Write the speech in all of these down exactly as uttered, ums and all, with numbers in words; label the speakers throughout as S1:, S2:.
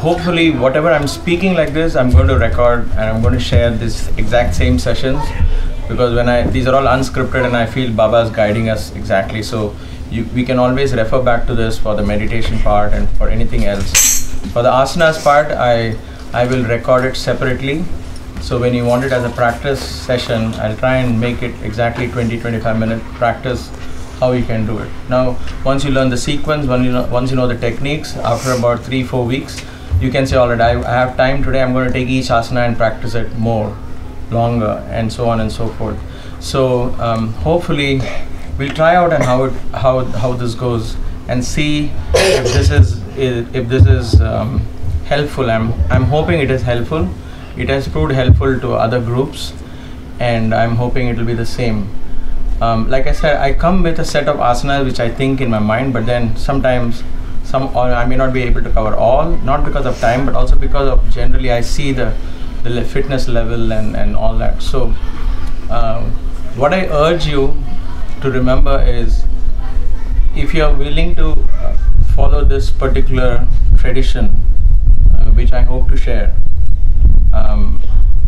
S1: hopefully whatever I'm speaking like this, I'm going to record and I'm going to share this exact same sessions, because when I these are all unscripted and I feel Baba is guiding us exactly. So you, we can always refer back to this for the meditation part and for anything else. For the asanas part, I I will record it separately. So when you want it as a practice session, I'll try and make it exactly twenty to twenty-five minute practice how you can do it. Now, once you learn the sequence, when you know, once you know the techniques, after about three, four weeks, you can say, all right, I, I have time today, I'm going to take each asana and practice it more, longer, and so on and so forth. So um, hopefully, we'll try out and how it, how how this goes, and see if this is if this is um, helpful. I'm I'm hoping it is helpful. It has proved helpful to other groups, and I'm hoping it will be the same. Um, like I said, I come with a set of asanas which I think in my mind, but then sometimes some or I may not be able to cover all, not because of time, but also because of generally I see the the fitness level and and all that. So um, what I urge you to remember is, if you are willing to uh, follow this particular tradition, uh, which I hope to share, um,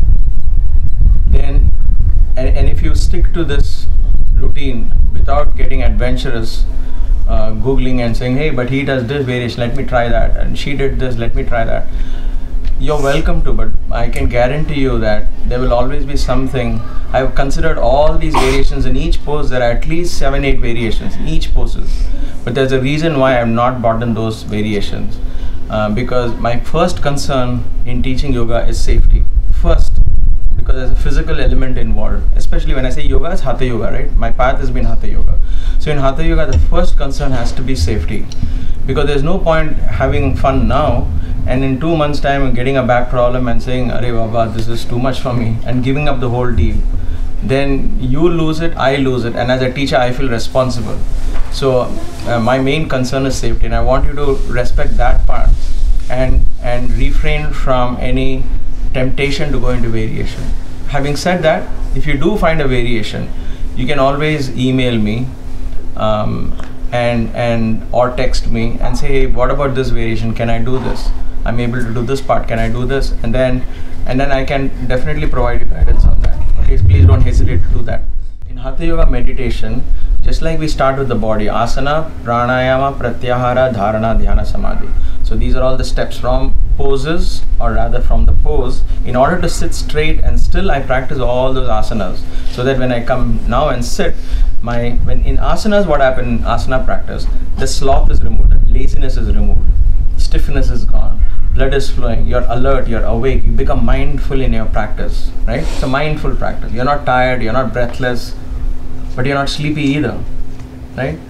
S1: then and, and if you stick to this routine without getting adventurous, uh, googling and saying, hey, but he does this variation, let me try that, and she did this, let me try that, you're welcome to, but I can guarantee you that there will always be something. I've considered all these variations. In each pose there are at least seven eight variations in each poses, but there's a reason why I've not bought in those variations, uh, because my first concern in teaching yoga is safety first, because there's a physical element involved. Especially when I say yoga, it's Hatha Yoga, right? My path has been Hatha Yoga. So in Hatha Yoga, the first concern has to be safety, because there's no point having fun now and in two months' time getting a back problem and saying, "Arey Baba, this is too much for me," and giving up the whole deal. Then you lose it, I lose it, and as a teacher, I feel responsible. So uh, my main concern is safety, and I want you to respect that part and and refrain from any temptation to go into variation. Having said that, if you do find a variation, you can always email me um, and and or text me and say, hey, what about this variation? Can I do this? I'm able to do this part. Can I do this? And then and then I can definitely provide you guidance on that. Okay, please don't hesitate to do that. In Hatha Yoga meditation, just like we start with the body, asana, pranayama, pratyahara, dharana, dhyana, samadhi. So these are all the steps from poses, or rather from the pose. In order to sit straight, and still I practice all those asanas, so that when I come now and sit, my when in asanas, what happens in asana practice, the sloth is removed, the laziness is removed, stiffness is gone, blood is flowing, you're alert, you're awake, you become mindful in your practice, right? It's a mindful practice. You're not tired, you're not breathless, but you're not sleepy either, right?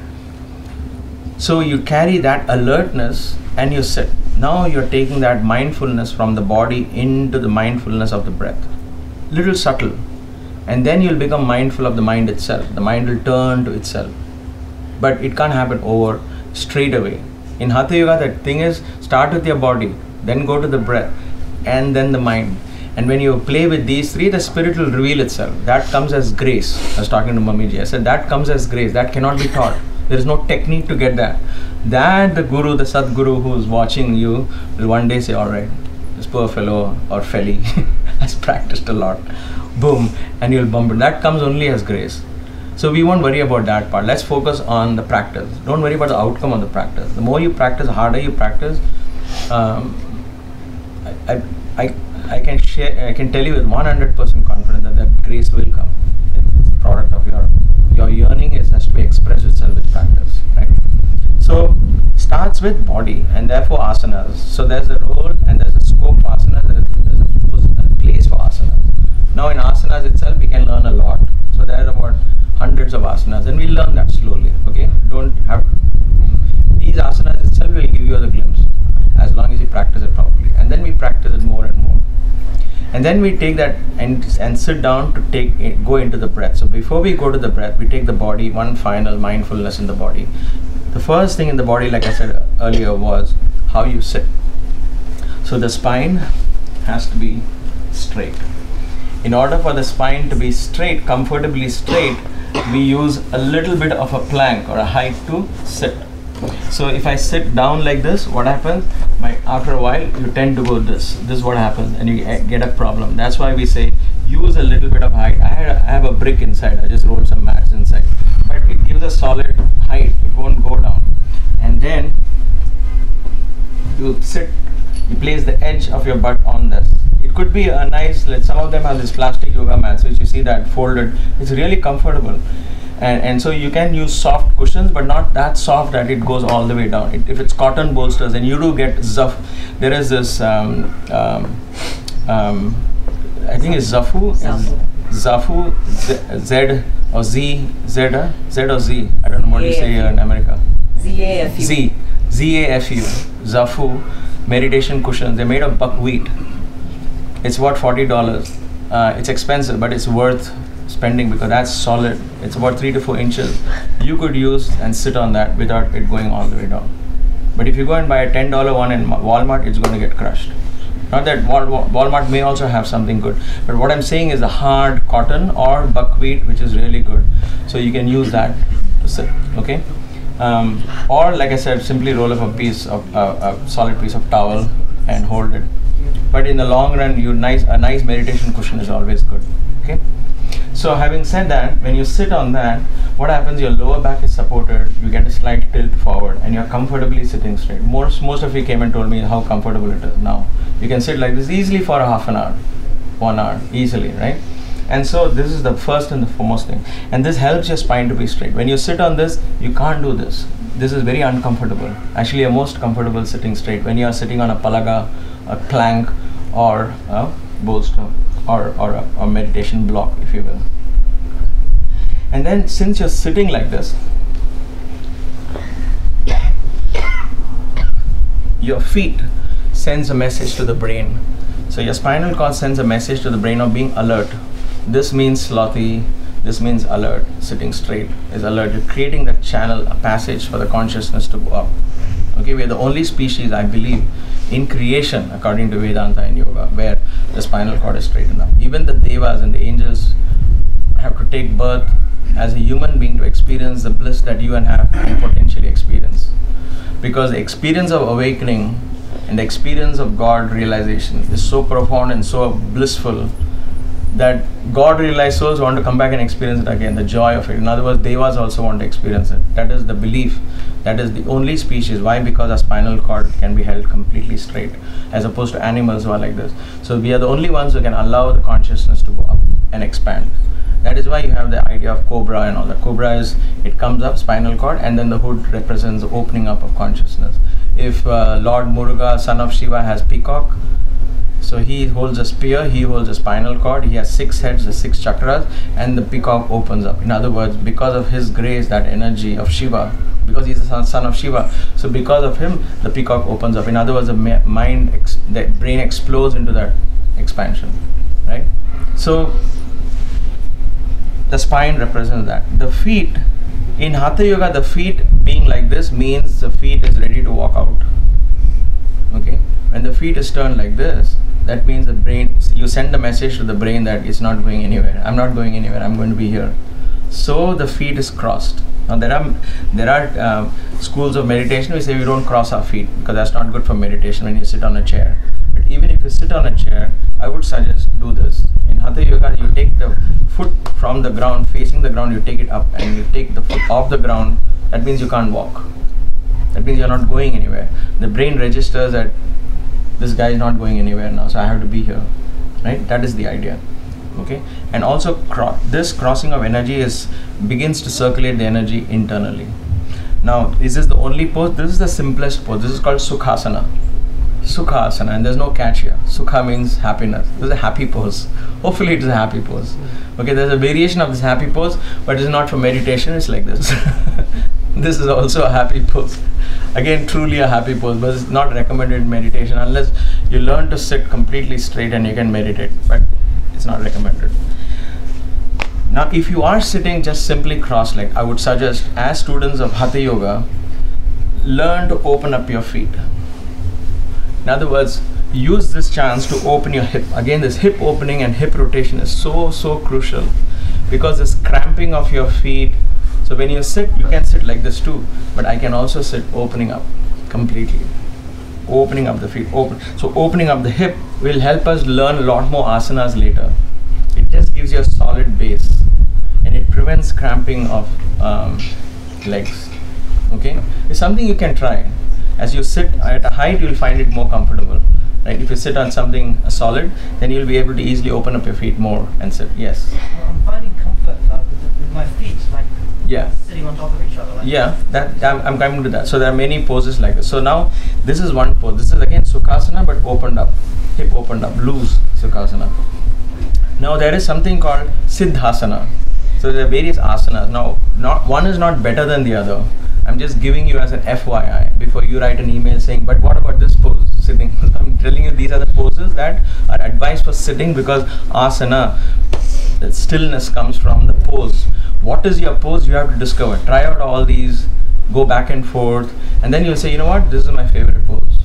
S1: So you carry that alertness and you sit. Now you're taking that mindfulness from the body into the mindfulness of the breath. Little subtle. And then you'll become mindful of the mind itself. The mind will turn to itself. But it can't happen over straight away. In Hatha Yoga, the thing is, start with your body, then go to the breath, and then the mind. And when you play with these three, the spirit will reveal itself. That comes as grace. I was talking to Mamiji. I said, that comes as grace. That cannot be taught. There is no technique to get that. That the guru, the Sadguru who is watching you will one day say, all right, this poor fellow or felly has practiced a lot. Boom. And you'll bump it. That comes only as grace. So we won't worry about that part. Let's focus on the practice. Don't worry about the outcome of the practice. The more you practice, the harder you practice. Um, I, I, I, I can share. I can tell you with one hundred percent confidence that that grace will come. It's the product of your your yearning. Is has to be expressed itself with practice, right? So starts with body, and therefore asanas. So there's a role and there's a scope for asanas. There's, there's a place for asanas. Now in asanas itself, we can learn a lot. So there are about hundreds of asanas, and we'll learn that slowly. Okay, don't have these asanas itself will give you the glimpse as long as you practice it properly, and then we practice it more and more. And then we take that and and sit down to take it, go into the breath. So before we go to the breath, we take the body, one final mindfulness in the body. The first thing in the body, like I said earlier, was how you sit. So the spine has to be straight. In order for the spine to be straight, comfortably straight, we use a little bit of a plank or a height to sit. So if I sit down like this, what happens? My, after a while, you tend to go this. This is what happens, and you get a problem. That's why we say use a little bit of height. I, had a, I have a brick inside. I just rolled some mats inside, but it gives a solid height. It won't go down. And then you sit. You place the edge of your butt on this. It could be a nice. Like some of them have this plastic yoga mats, which you see that folded. It's really comfortable. And, and so you can use soft cushions, but not that soft that it goes all the way down. It, if it's cotton bolsters, and you do get zaf. There is this, um, um, um, I think it's Zafu,
S2: Zafu,
S1: Zafu Z, Z or Z, Z, uh, Z or Z. I don't know what you say here in America.
S2: Z A F U.
S1: Z, Z A F U, Zafu meditation cushions. They're made of buckwheat. It's what forty dollars. Uh, it's expensive, but it's worth spending because that's solid. It's about three to four inches. You could use and sit on that without it going all the way down. But if you go and buy a ten dollar one in Walmart, it's going to get crushed. Not that Wal Walmart may also have something good, but what I'm saying is a hard cotton or buckwheat, which is really good. So you can use that to sit, okay? Um, or like I said, simply roll up a piece of uh, a solid piece of towel and hold it. But in the long run, you nice a nice meditation cushion is always good, okay? So having said that, when you sit on that, what happens? Your lower back is supported, you get a slight tilt forward, and you're comfortably sitting straight. Most, most of you came and told me how comfortable it is now. You can sit like this easily for a half an hour, one hour, easily, right? And so this is the first and the foremost thing. And this helps your spine to be straight. When you sit on this, you can't do this. This is very uncomfortable. Actually, you're most comfortable sitting straight when you are sitting on a palaga, a plank, or a bolster, or, or a, a meditation block, if you will. And then since you're sitting like this, your feet sends a message to the brain. So your spinal cord sends a message to the brain of being alert. This means slothy, this means alert. Sitting straight is alert. You're creating that channel, a passage for the consciousness to go up. Okay, we are the only species, I believe, in creation, according to Vedanta and yoga, where the spinal cord is straight enough. Even the devas and the angels have to take birth as a human being to experience the bliss that you and have can potentially experience. Because the experience of awakening and the experience of God realization is so profound and so blissful that God realized souls want to come back and experience it again, the joy of it. In other words, devas also want to experience it. That is the belief. That is the only species. Why? Because our spinal cord can be held completely straight, as opposed to animals who are like this. So we are the only ones who can allow the consciousness to go up and expand. That is why you have the idea of cobra and all that. Cobra is, it comes up, spinal cord, and then the hood represents the opening up of consciousness. If uh, Lord Muruga, son of Shiva, has peacock, so he holds a spear, he holds a spinal cord, he has six heads, the six chakras, and the peacock opens up. In other words, because of his grace, that energy of Shiva, because he's the son, son of Shiva, so because of him, the peacock opens up. In other words, the mind, ex the brain explodes into that expansion, right? So the spine represents that. The feet, in Hatha Yoga, the feet being like this means the feet is ready to walk out. Okay? When the feet is turned like this, that means the brain, you send a message to the brain that it's not going anywhere. I'm not going anywhere, I'm going to be here. So the feet is crossed. Now there are there are uh, schools of meditation we say we don't cross our feet because that's not good for meditation when you sit on a chair. But even if you sit on a chair, I would suggest do this. In Hatha Yoga, you take the foot from the ground, facing the ground, you take it up, and you take the foot off the ground. That means you can't walk. That means you're not going anywhere. The brain registers that this guy is not going anywhere now, so I have to be here, right? That is the idea. Okay, and also cro this crossing of energy is begins to circulate the energy internally. Now, is this the only pose? This is the simplest pose. This is called Sukhasana. Sukhasana, and there's no catch here. Sukha means happiness. This is a happy pose. Hopefully, it is a happy pose. Okay, there's a variation of this happy pose, but it's not for meditation. It's like this. This is also a happy pose. Again, truly a happy pose, but it's not recommended in meditation unless you learn to sit completely straight and you can meditate. But it's not recommended. Now, if you are sitting just simply cross-legged, I would suggest, as students of Hatha Yoga, learn to open up your feet. In other words, use this chance to open your hip. Again, this hip opening and hip rotation is so, so crucial because this cramping of your feet, So when you sit, you can sit like this too, but I can also sit opening up completely. Opening up the feet, open. So opening up the hip will help us learn a lot more asanas later. It just gives you a solid base, and it prevents cramping of um, legs. Okay, it's something you can try. As you sit at a height, you'll find it more comfortable. Right? If you sit on something uh, solid, then you'll be able to easily open up your feet more and sit. Yes.
S2: I'm finding comfort uh, with, with my feet, like
S1: yeah,
S2: sitting on top of each other. Like
S1: yeah, that I'm, I'm coming to that. So there are many poses like this. So now this is one pose. This is again Sukhasana, but opened up, hip opened up, loose Sukhasana. Now there is something called Siddhasana. So there are various asanas. Now, not one is not better than the other. I'm just giving you as an F Y I before you write an email saying, but what about this pose, sitting? I'm telling you these are the poses that are advised for sitting, because asana, that stillness comes from the pose. What is your pose? You have to discover. Try out all these, go back and forth, and then you'll say, you know what, this is my favorite pose.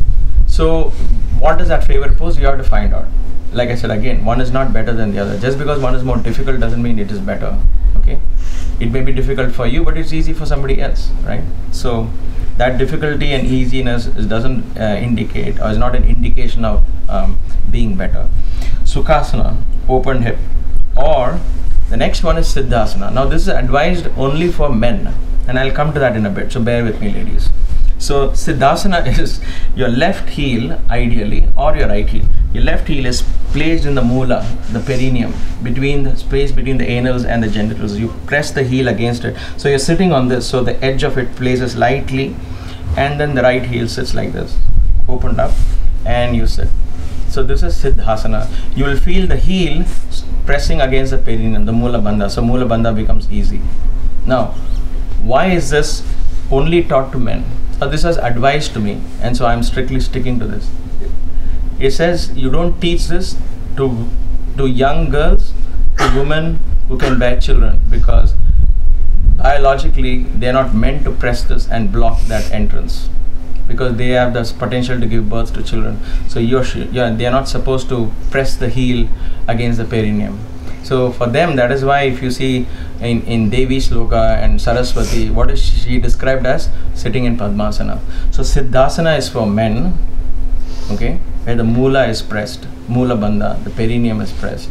S1: So what is that favorite pose? You have to find out. Like I said again, one is not better than the other. Just because one is more difficult doesn't mean it is better. Okay, it may be difficult for you, but it's easy for somebody else, right? So that difficulty and easiness is, doesn't uh, indicate, or is not an indication of um, being better. Sukhasana, open hip, or the next one is Siddhasana. Now this is advised only for men, and I'll come to that in a bit, so bear with me, ladies. So Siddhasana is your left heel ideally, or your right heel. Your left heel is placed in the moola, the perineum, between the space between the anals and the genitals. You press the heel against it. So you're sitting on this, so the edge of it places lightly, and then the right heel sits like this, opened up, and you sit. So this is Siddhasana. You will feel the heel pressing against the perineum, the moola bandha. So moola bandha becomes easy. Now, why is this only taught to men? So this was advised to me, and so I'm strictly sticking to this. It says you don't teach this to to young girls, to women who can bear children, because biologically they're not meant to press this and block that entrance, because they have this potential to give birth to children. So you're yeah, they're not supposed to press the heel against the perineum. So for them, that is why if you see in, in Devi Shloka and Saraswati, what is she described as? Sitting in Padmasana. So Siddhasana is for men, okay, where the moola is pressed, moola bandha, the perineum is pressed.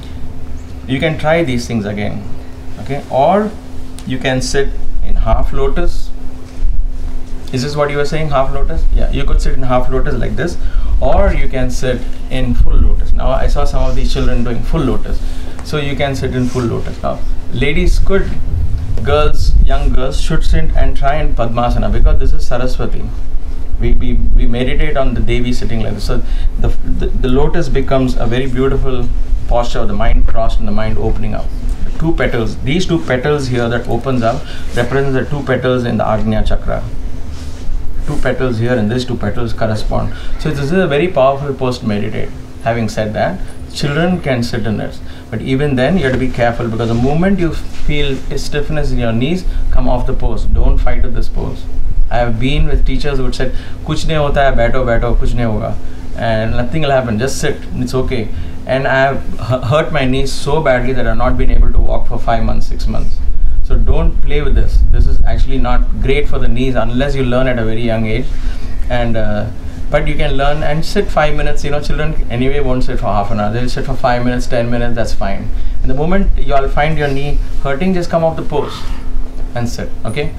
S1: You can try these things again, okay, or you can sit in half lotus. Is this what you were saying, half lotus? Yeah, you could sit in half lotus like this, or you can sit in full lotus. Now I saw some of these children doing full lotus, so you can sit in full lotus. Now ladies could, girls, young girls should sit and try in Padmasana, because this is Saraswati. We, we, we meditate on the Devi sitting like this. So the, the, the lotus becomes a very beautiful posture of the mind crossed and the mind opening up. The two petals, these two petals here that opens up represents the two petals in the Agnya Chakra. Two petals here and these two petals correspond. So this is a very powerful pose to meditate. Having said that, children can sit in it, but even then you have to be careful, because the moment you feel stiffness in your knees, come off the pose. Don't fight with this pose. I have been with teachers who would say, "Kuch nahi hota hai, baito baito, kuch nahi hoga," and nothing will happen. Just sit. It's okay. And I have hurt my knees so badly that I've not been able to walk for five months, six months. So don't play with this. This is actually not great for the knees unless you learn at a very young age. And uh, but you can learn and sit five minutes. You know, children anyway won't sit for half an hour. They'll sit for five minutes, ten minutes. That's fine. And the moment you'll find your knee hurting, just come off the pose and sit. Okay.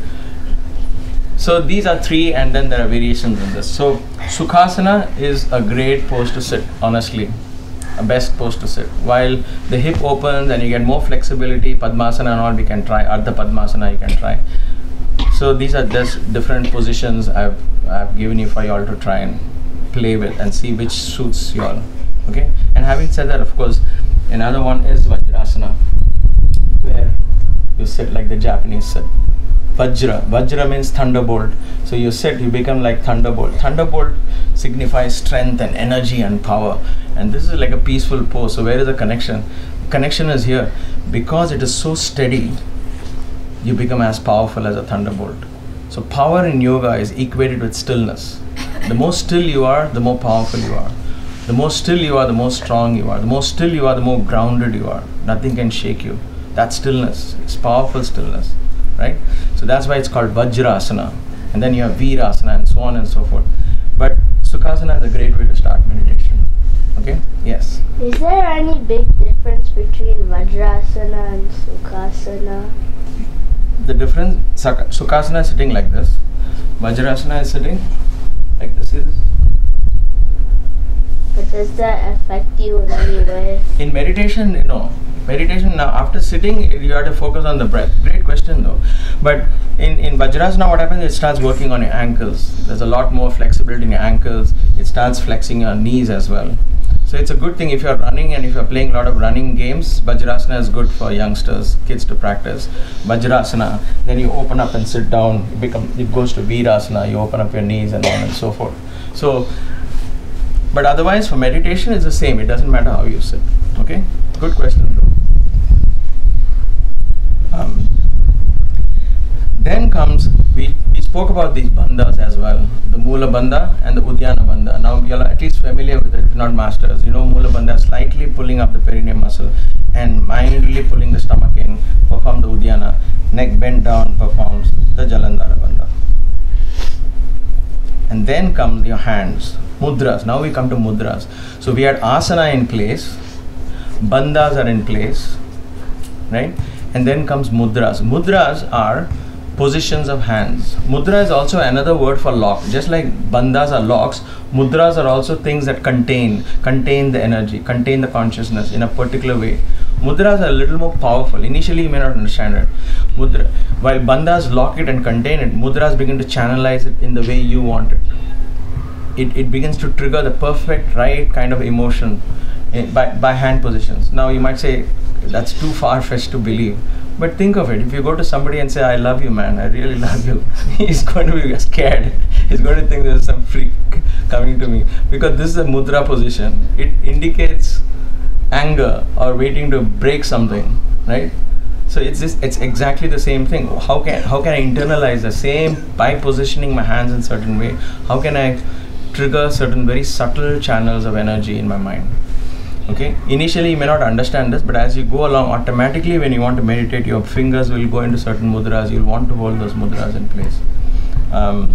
S1: So these are three, and then there are variations in this. So Sukhasana is a great pose to sit, honestly. A best pose to sit. While the hip opens and you get more flexibility, Padmasana and all we can try, Ardha Padmasana you can try. So these are just different positions I've, I've given you for you all to try and play with and see which suits you all. Okay. And having said that, of course, another one is Vajrasana, where you sit like the Japanese sit. Vajra. Vajra means thunderbolt. So you sit, you become like thunderbolt. Thunderbolt signifies strength and energy and power. And this is like a peaceful pose. So where is the connection? Connection is here. Because it is so steady, you become as powerful as a thunderbolt. So power in yoga is equated with stillness. The more still you are, the more powerful you are. The more still you are, the more strong you are. The more still you are, the more grounded you are. Nothing can shake you. That stillness is powerful stillness. right? So that's why it's called Vajrasana. And then you have Virasana and so on and so forth. But Sukhasana is a great way to start meditation. Okay? Yes.
S3: Is there any big difference between Vajrasana and Sukhasana?
S1: The difference, Sukhasana is sitting like this. Vajrasana is sitting like this. See this?
S3: But does that affect you in any way?
S1: In meditation, you know, meditation now after sitting, you have to focus on the breath. Great question though. But in, in Vajrasana, what happens? It starts working on your ankles. There's a lot more flexibility in your ankles. It starts flexing your knees as well. So it's a good thing if you're running and if you're playing a lot of running games. Vajrasana is good for youngsters, kids to practice. Vajrasana, then you open up and sit down. It, become, it goes to Virasana. You open up your knees and on and so forth. So, but otherwise for meditation it's the same. It doesn't matter how you sit. Okay? Good question though. Um, then comes, we, we spoke about these bandhas as well, the Mula Bandha and the Uddiyana Bandha. Now you're at least familiar with it, if not masters. You know Mula Bandha, slightly pulling up the perineum muscle and mildly pulling the stomach in, perform the Uddiyana. Neck bent down, performs the Jalandhara Bandha. And then comes your hands, mudras. Now we come to mudras. So we had asana in place, bandhas are in place, right? And then comes mudras. Mudras are positions of hands. Mudra is also another word for lock. Just like bandhas are locks, mudras are also things that contain, contain the energy, contain the consciousness in a particular way. Mudras are a little more powerful. Initially you may not understand it. Mudra, while bandhas lock it and contain it, mudras begin to channelize it in the way you want it. It, it begins to trigger the perfect right kind of emotion in, by, by hand positions. Now you might say, that's too far-fetched to believe. But think of it, if you go to somebody and say, I love you man, I really love you, he's going to be scared. He's going to think there's some freak coming to me. Because this is a mudra position. It indicates anger or waiting to break something, right? So it's just, it's exactly the same thing. How can, how can I internalize the same by positioning my hands in a certain way? How can I trigger certain very subtle channels of energy in my mind? Okay, initially you may not understand this, but as you go along, automatically when you want to meditate, your fingers will go into certain mudras. You'll want to hold those mudras in place. Um,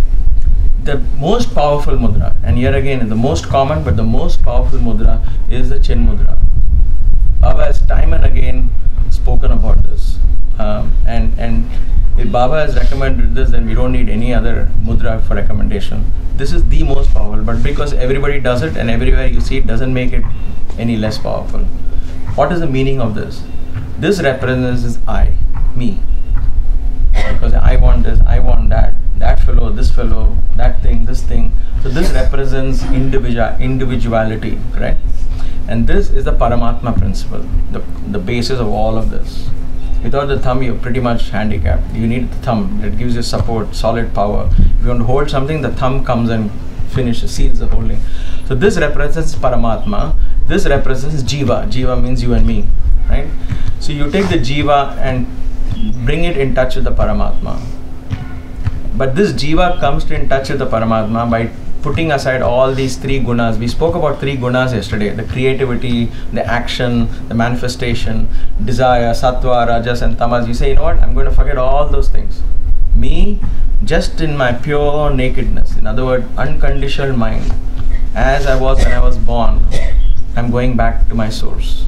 S1: the most powerful mudra, and here again the most common but the most powerful mudra is the chin mudra. Baba has time and again spoken about this, um, and and if Baba has recommended this, then we don't need any other mudra for recommendation. This is the most powerful, but because everybody does it and everywhere you see it, doesn't make it any less powerful. What is the meaning of this? This represents is I, me. Because I want this, I want that, that fellow, this fellow, that thing, this thing. So this represents individual individuality, correct? And this is the Paramatma principle, the, the basis of all of this. Without the thumb, you're pretty much handicapped. You need the thumb. It gives you support, solid power. If you want to hold something, the thumb comes and finishes, seals the holding. So this represents Paramatma. This represents Jiva. Jiva means you and me, right? So you take the Jiva and bring it in touch with the Paramatma. But this Jiva comes in touch with the Paramatma by putting aside all these three gunas. We spoke about three gunas yesterday: the creativity, the action, the manifestation, desire, sattva, rajas and tamas. You say, you know what, I'm going to forget all those things. Me, just in my pure nakedness, in other words, unconditioned mind, as I was when I was born, I'm going back to my source.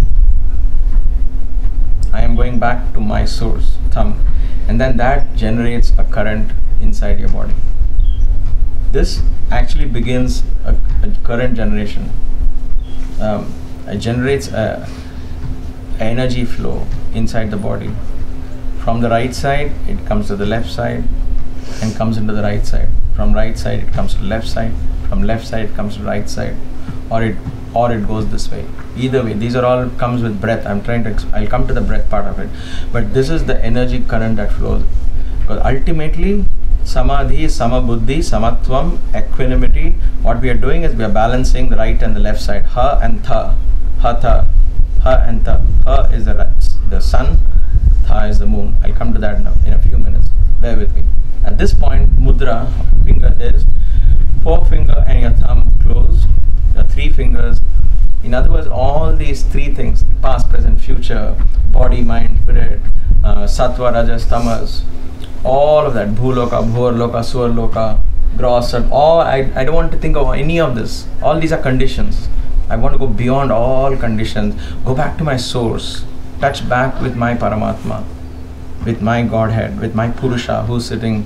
S1: I am going back to my source, thumb. And then that generates a current inside your body. This actually begins a, a current generation. Um, it generates a, a energy flow inside the body. From the right side, it comes to the left side and comes into the right side. From right side, it comes to the left side. From left side, it comes to the right side. Or it or it goes this way. Either way, these are all comes with breath. I'm trying to, I'll come to the breath part of it. But this is the energy current that flows. Because ultimately, Samadhi, Samabuddhi, Samatvam, equanimity. What we are doing is we are balancing the right and the left side. Ha and Tha. Hatha. Ha and Tha. Ha is the, the sun. Tha is the moon. I'll come to that in a, in a few minutes. Bear with me. At this point, mudra, finger is forefinger and your thumb closed. Your three fingers. In other words, all these three things, past, present, future, body, mind, spirit, uh, sattva, rajas, tamas, all of that, bhuloka, bhurloka, swarloka, gross, and all. I, I don't want to think of any of this. All these are conditions. I want to go beyond all conditions, go back to my source, touch back with my Paramatma, with my Godhead, with my Purusha who's sitting.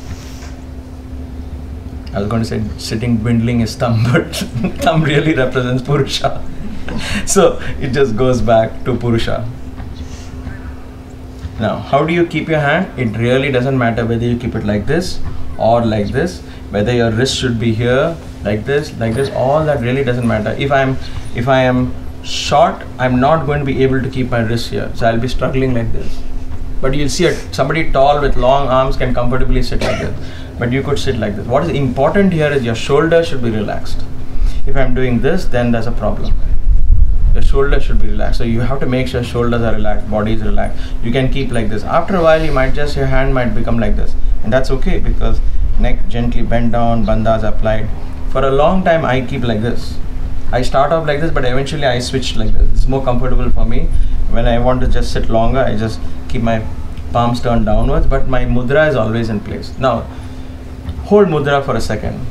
S1: I was going to say sitting dwindling his thumb, but thumb really represents Purusha. So it just goes back to Purusha. Now, how do you keep your hand? It really doesn't matter whether you keep it like this or like this, whether your wrist should be here, like this, like this, all that really doesn't matter. If I'm, if I am short, I'm not going to be able to keep my wrist here. So I'll be struggling like this. But you'll see it, somebody tall with long arms can comfortably sit like this. But you could sit like this. What is important here is your shoulder should be relaxed. If I'm doing this, then there's a problem. Your shoulder should be relaxed. So you have to make sure shoulders are relaxed, body is relaxed. You can keep like this. After a while, you might just, your hand might become like this. And that's okay because neck gently bent down, bandhas applied. For a long time, I keep like this. I start off like this, but eventually I switch like this. It's more comfortable for me. When I want to just sit longer, I just keep my palms turned downwards, but my mudra is always in place. Now, hold mudra for a second.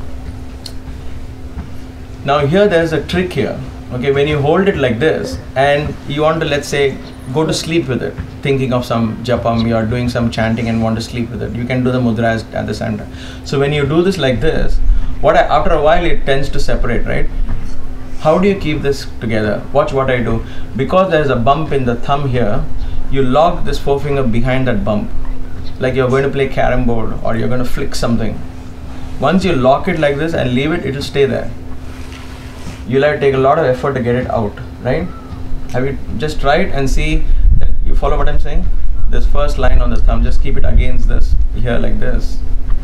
S1: Now here there's a trick here. Okay, when you hold it like this and you want to, let's say, go to sleep with it, thinking of some japam, you are doing some chanting and want to sleep with it, you can do the mudras at the center. So when you do this like this, what I, after a while it tends to separate, right? How do you keep this together? Watch what I do. Because there is a bump in the thumb here, you lock this forefinger behind that bump, like you're going to play carom board or you're going to flick something. Once you lock it like this and leave it, it will stay there. You'll have to take a lot of effort to get it out, right? Have you just try it and see that you follow what I'm saying? This first line on the thumb, just keep it against this here like this.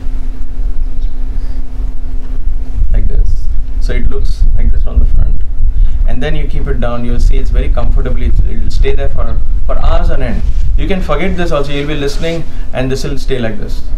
S1: Like this. So it looks like this on the front. And then you keep it down, you'll see it's very comfortably, it will stay there for, for hours on end. You can forget this also, you'll be listening and this will stay like this.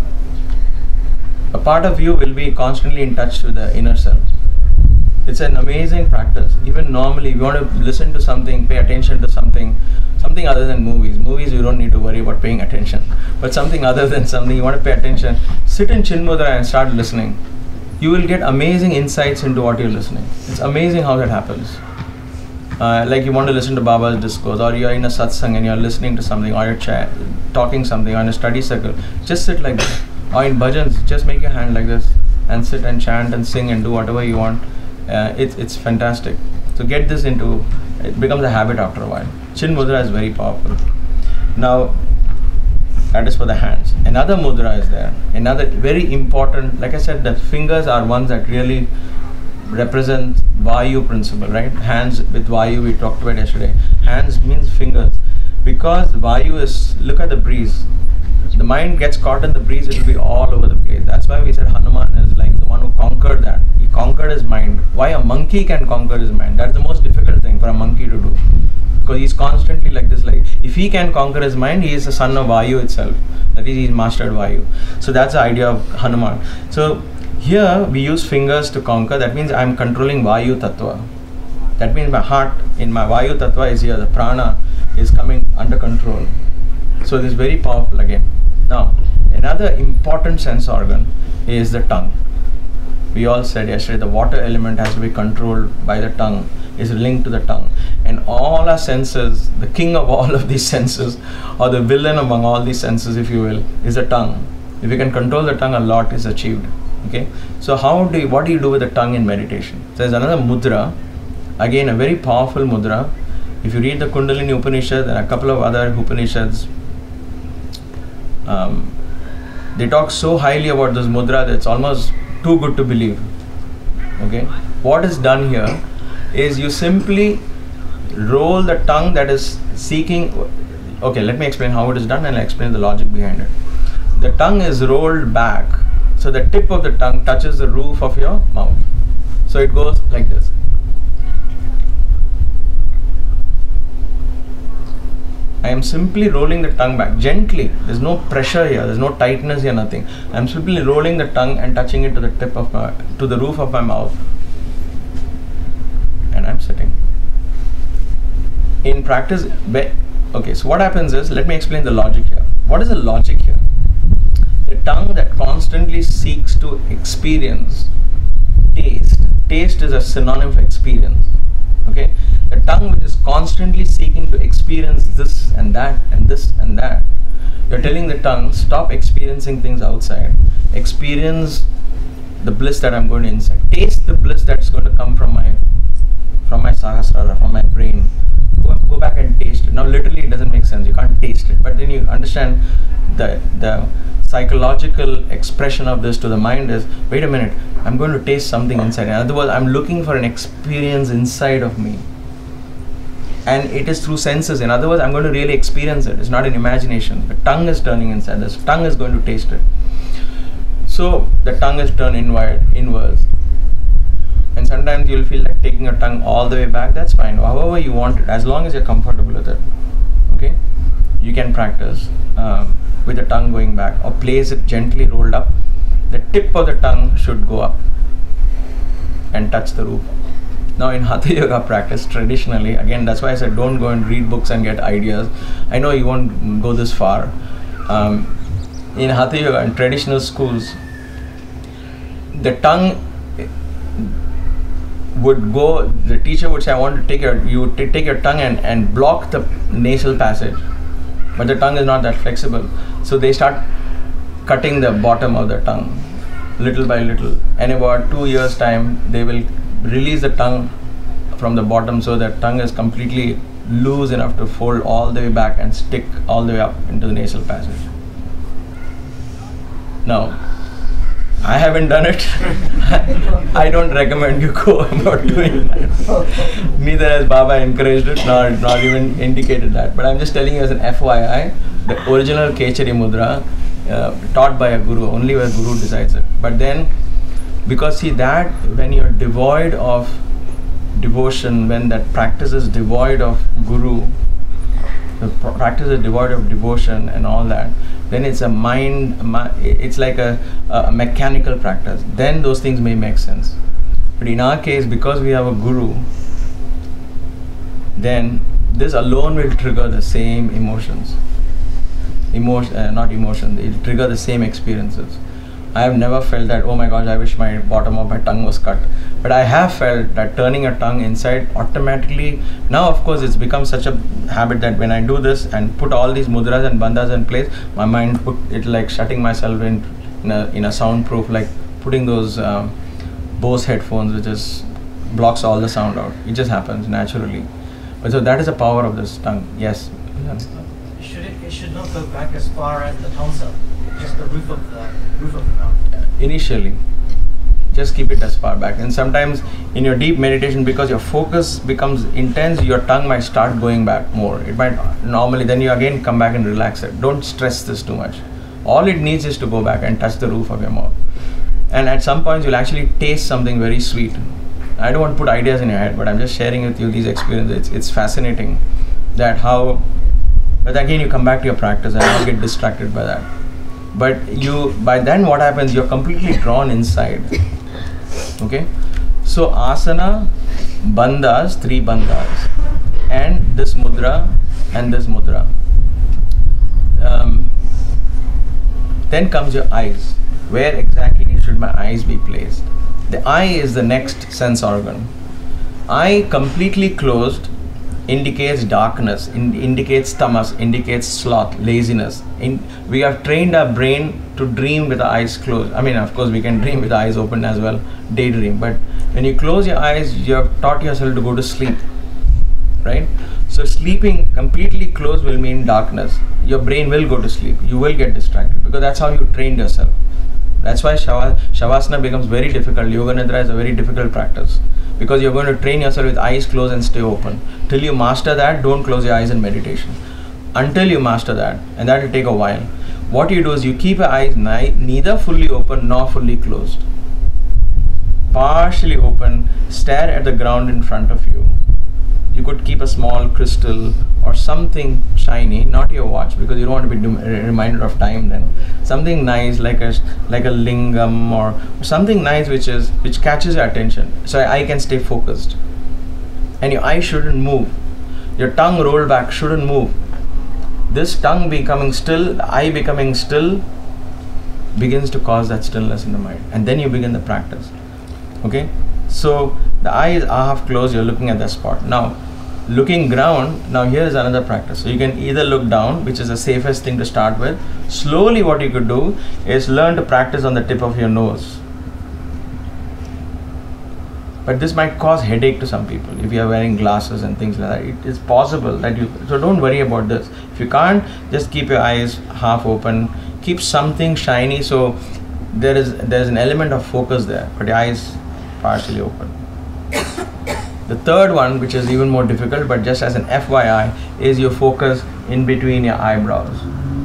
S1: A part of you will be constantly in touch with the inner self. It's an amazing practice. Even normally, if you want to listen to something, pay attention to something, something other than movies. Movies, you don't need to worry about paying attention. But something other than something, you want to pay attention, sit in Chin Mudra and start listening. You will get amazing insights into what you're listening. It's amazing how that happens. Uh, like you want to listen to Baba's discourse, or you're in a satsang and you're listening to something, or you're cha- talking something, or in a study circle. Just sit like this. Or in bhajans, just make your hand like this and sit and chant and sing and do whatever you want. Uh, it's it's fantastic. So get this into, it becomes a habit after a while. Chin mudra is very powerful. Now, that is for the hands. Another mudra is there. Another very important, like I said, the fingers are ones that really represent Vayu principle, right? Hands with Vayu, we talked about yesterday. Hands means fingers. Because Vayu is, look at the breeze. The mind gets caught in the breeze, it will be all over the place. That's why we said Hanuman is like the one who conquered that. He conquered his mind. Why a monkey can conquer his mind? That's the most difficult thing for a monkey to do. Because he's constantly like this, like, if he can conquer his mind, he is the son of Vayu itself. That is, he's mastered Vayu. So that's the idea of Hanuman. So here we use fingers to conquer. That means I'm controlling Vayu Tattva. That means my heart in my Vayu Tattva is here. The prana is coming under control. So this is very powerful again. Now, another important sense organ is the tongue. We all said yesterday the water element has to be controlled by the tongue, is linked to the tongue. And all our senses, the king of all of these senses, or the villain among all these senses, if you will, is the tongue. If you can control the tongue, a lot is achieved. Okay. So how do you, what do you do with the tongue in meditation? So there's another mudra, again a very powerful mudra. If you read the Kundalini Upanishad and a couple of other Upanishads, um, they talk so highly about this mudra that it's almost too good to believe. Okay. What is done here is you simply roll the tongue that is seeking. Okay, let me explain how it is done and I'll explain the logic behind it. The tongue is rolled back, so the tip of the tongue touches the roof of your mouth. So it goes like this. I am simply rolling the tongue back gently. There's no pressure here. There's no tightness here. Nothing. I'm simply rolling the tongue and touching it to the tip of my, to the roof of my mouth, and I'm sitting. In practice, Okay, so what happens is, let me explain the logic here. What is the logic here? The tongue that constantly seeks to experience taste. Taste is a synonym for experience. Okay, the tongue which is constantly seeking to experience this and that and this and that. You're telling the tongue, stop experiencing things outside. Experience the bliss that I'm going to inside. Taste the bliss that's going to come from my from my sahasrara, from my brain. Go, go back and taste it. Now literally it doesn't make sense. You can't taste it. But then you understand the the psychological expression of this to the mind is, wait a minute, I'm going to taste something inside. In other words, I'm looking for an experience inside of me. And it is through senses. In other words, I'm going to really experience it. It's not an imagination. The tongue is turning inside. The tongue is going to taste it. So the tongue is turned inward, inwards. And sometimes you'll feel like taking your tongue all the way back. That's fine. However you want it, as long as you're comfortable with it. Okay? You can practice um, with the tongue going back, or place it gently rolled up. The tip of the tongue should go up and touch the roof. Now in Hatha Yoga practice, traditionally, again that's why I said don't go and read books and get ideas. I know you won't go this far. Um, in Hatha Yoga, in traditional schools, the tongue would go, the teacher would say, I want to take your, you would t- take your tongue and, and block the nasal passage. But the tongue is not that flexible. So they start cutting the bottom of the tongue, little by little. And about two years time, they will release the tongue from the bottom so that tongue is completely loose enough to fold all the way back and stick all the way up into the nasal passage. Now, I haven't done it. I don't recommend you go about doing that. Neither has Baba encouraged it, nor not even indicated that. But I'm just telling you as an F Y I, the original Kechari Mudra, uh, taught by a guru, only where guru decides it. But then, because see that, when you're devoid of devotion, when that practice is devoid of guru, the practice is devoid of devotion and all that, then it's a mind, it's like a, a mechanical practice. Then those things may make sense. But in our case, because we have a guru, then this alone will trigger the same emotions. Emotion, uh, not emotion, it will trigger the same experiences. I have never felt that, oh my gosh, I wish my bottom of my tongue was cut. But I have felt that turning your tongue inside automatically, now of course it's become such a habit that when I do this and put all these mudras and bandhas in place, my mind put it like shutting myself in in a, in a soundproof, like putting those um, Bose headphones which is blocks all the sound out. It just happens naturally. But so that is the power of this tongue. Yes.
S2: Should it, it should not go back as far as the tonsil, just the roof of the roof of the mouth.
S1: Initially, just keep it as far back. And sometimes in your deep meditation, because your focus becomes intense, your tongue might start going back more. It might normally, then you again come back and relax it. Don't stress this too much. All it needs is to go back and touch the roof of your mouth. And at some point, you'll actually taste something very sweet. I don't want to put ideas in your head, but I'm just sharing with you these experiences. It's, it's fascinating that how, but again, you come back to your practice and don't get distracted by that. But you, by then what happens, you're completely drawn inside. Okay? So asana, bandhas, three bandhas, and this mudra and this mudra. Um, then comes your eyes. Where exactly should my eyes be placed? The eye is the next sense organ. Eye completely closed indicates darkness, in, indicates tamas, indicates sloth, laziness. In, we have trained our brain to dream with the eyes closed. I mean, of course, we can dream with the eyes open as well, daydream. But when you close your eyes, you have taught yourself to go to sleep, right? So sleeping completely closed will mean darkness. Your brain will go to sleep. You will get distracted because that's how you trained yourself. That's why Shava, Shavasana becomes very difficult. Yoga Nidra is a very difficult practice because you're going to train yourself with eyes closed and stay open. Till you master that, don't close your eyes in meditation. Until you master that, and that will take a while. What you do is you keep your eyes ni- neither fully open nor fully closed. Partially open, stare at the ground in front of you. You could keep a small crystal or something shiny, not your watch, because you don't want to be dom- reminded of time then. Something nice like a like a lingam or something nice which is which catches your attention, so your eye can stay focused. And your eye shouldn't move. Your tongue rolled back shouldn't move. This tongue becoming still, the eye becoming still, begins to cause that stillness in the mind, and then you begin the practice. Okay, so the eyes are half closed, you're looking at that spot. Now looking ground, now here is another practice. So you can either look down, which is the safest thing to start with. Slowly what you could do is learn to practice on the tip of your nose. But this might cause headache to some people if you are wearing glasses and things like that. It is possible that you, so don't worry about this. If you can't, just keep your eyes half open, keep something shiny, so there is there's an element of focus there, but your eyes partially open. The third one, which is even more difficult, but just as an F Y I, is your focus in between your eyebrows.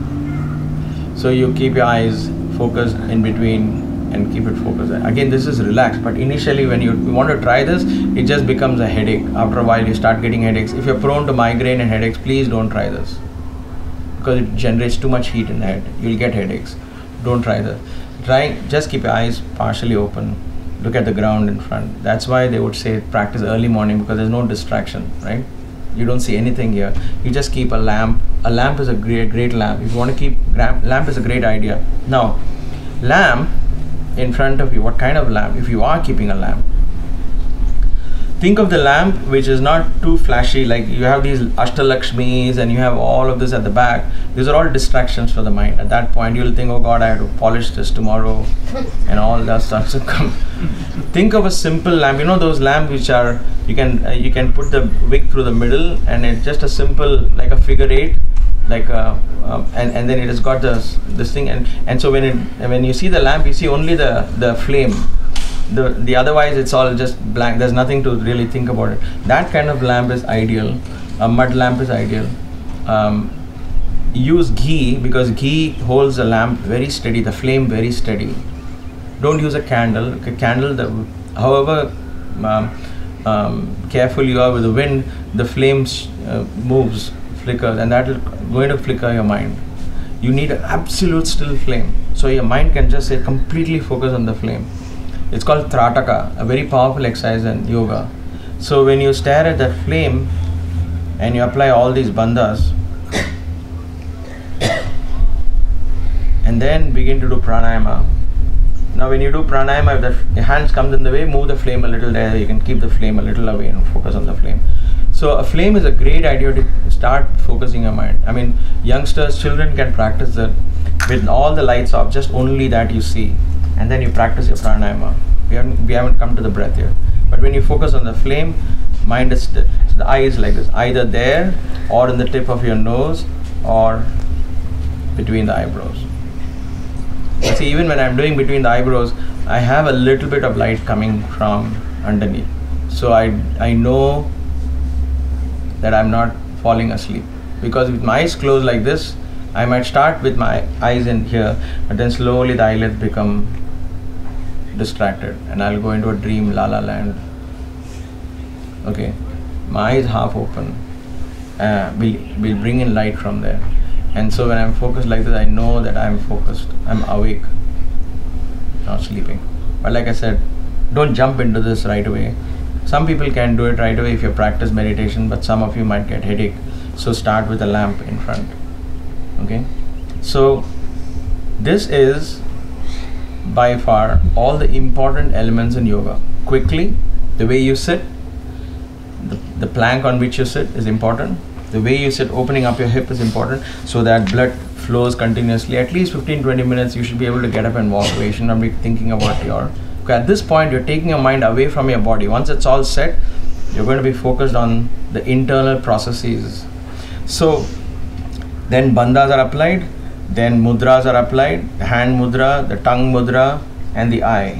S1: So you keep your eyes focused in between and keep it focused there. Again, this is relaxed, but initially when you want to try this, it just becomes a headache. After a while you start getting headaches. If you're prone to migraine and headaches, please don't try this, because it generates too much heat in the head. You'll get headaches. Don't try this. Try, just keep your eyes partially open. Look at the ground in front. That's why they would say practice early morning, because there's no distraction, right? You don't see anything here. You just keep a lamp. A lamp is a great, great lamp. If you want to keep, lamp is a great idea. Now, lamp in front of you, what kind of lamp? If you are keeping a lamp, think of the lamp which is not too flashy, like you have these Ashtalakshmis and you have all of this at the back. These are all distractions for the mind. At that point you'll think, oh God, I have to polish this tomorrow and all that starts to come. Think of a simple lamp. You know those lamps which are, you can uh, you can put the wick through the middle, and it's just a simple, like a figure eight, like a, um, and and then it has got this this thing, and and so when it when you see the lamp, you see only the the flame. The the otherwise it's all just blank. There's nothing to really think about it. That kind of lamp is ideal. A mud lamp is ideal. Um, use ghee, because ghee holds the lamp very steady, the flame very steady. Don't use a candle. A candle, the, however um, um, careful you are with the wind, the flame uh, moves, flickers, and that will going to flicker your mind. You need an absolute still flame, so your mind can just say completely focus on the flame. It's called Trataka, a very powerful exercise in yoga. So when you stare at that flame and you apply all these bandhas and then begin to do pranayama. Now when you do pranayama, if the your hands comes in the way, move the flame a little there. You can keep the flame a little away and focus on the flame. So a flame is a great idea to start focusing your mind. I mean, youngsters, children can practice that with all the lights off, just only that you see. And then you practice your pranayama. We haven't, we haven't come to the breath yet. But when you focus on the flame, mind is still. So the eye is like this, either there or in the tip of your nose or between the eyebrows. You see, even when I'm doing between the eyebrows, I have a little bit of light coming from underneath. So I, I know that I'm not falling asleep. Because with my eyes closed like this, I might start with my eyes in here, but then slowly the eyelids become distracted and I'll go into a dream, la la land. Okay, my eyes half open, uh, we'll, we'll bring in light from there. And so when I'm focused like this, I know that I'm focused, I'm awake, not sleeping. But like I said, don't jump into this right away. Some people can do it right away if you practice meditation, but some of you might get headache. So start with a lamp in front. Okay, so this is by far all the important elements in yoga. Quickly, the way you sit, the, the plank on which you sit is important. The way you sit, opening up your hip is important, so that blood flows continuously. At least fifteen to twenty minutes you should be able to get up and walk away. You should not be thinking about your, okay, at this point you're taking your mind away from your body. Once it's all set, you're going to be focused on the internal processes. So then bandhas are applied, then mudras are applied, the hand mudra, the tongue mudra, and the eye.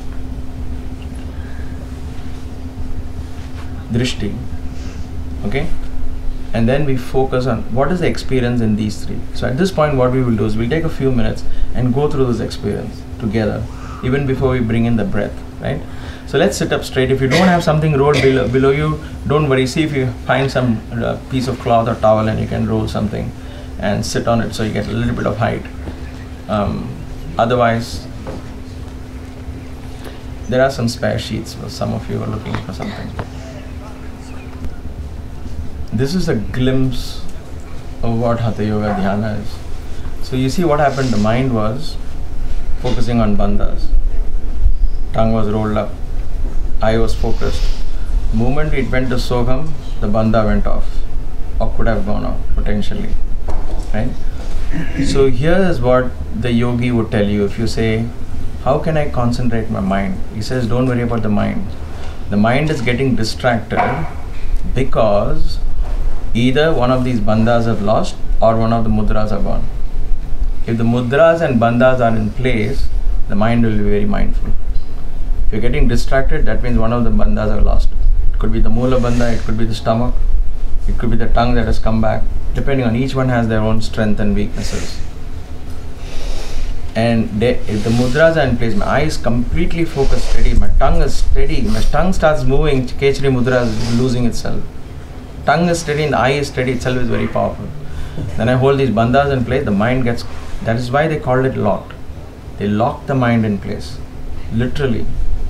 S1: Drishti. Okay? And then we focus on what is the experience in these three. So at this point what we will do is we'll take a few minutes and go through this experience together, even before we bring in the breath, right? So let's sit up straight. If you don't have something rolled below, below you, don't worry. See if you find some uh, piece of cloth or towel and you can roll something and sit on it so you get a little bit of height. Um, otherwise, there are some spare sheets for some of you are looking for something. This is a glimpse of what Hatha Yoga Dhyana is. So you see what happened, the mind was focusing on bandhas. Tongue was rolled up, eye was focused. The moment it went to Soham, the bandha went off, or could have gone off potentially. Right? So here is what the yogi would tell you if you say, how can I concentrate my mind? He says, don't worry about the mind. The mind is getting distracted because either one of these bandhas have lost or one of the mudras are gone. If the mudras and bandhas are in place, the mind will be very mindful. If you're getting distracted, that means one of the bandhas are lost. It could be the mula bandha, it could be the stomach, it could be the tongue that has come back. Depending on each one has their own strength and weaknesses. And they, if the mudras are in place, my eye is completely focused, steady, my tongue is steady, my tongue starts moving, Kechari mudra is losing itself. Tongue is steady and the eye is steady itself is very powerful. Then I hold these bandhas in place, the mind gets, that is why they called it locked. They lock the mind in place, literally.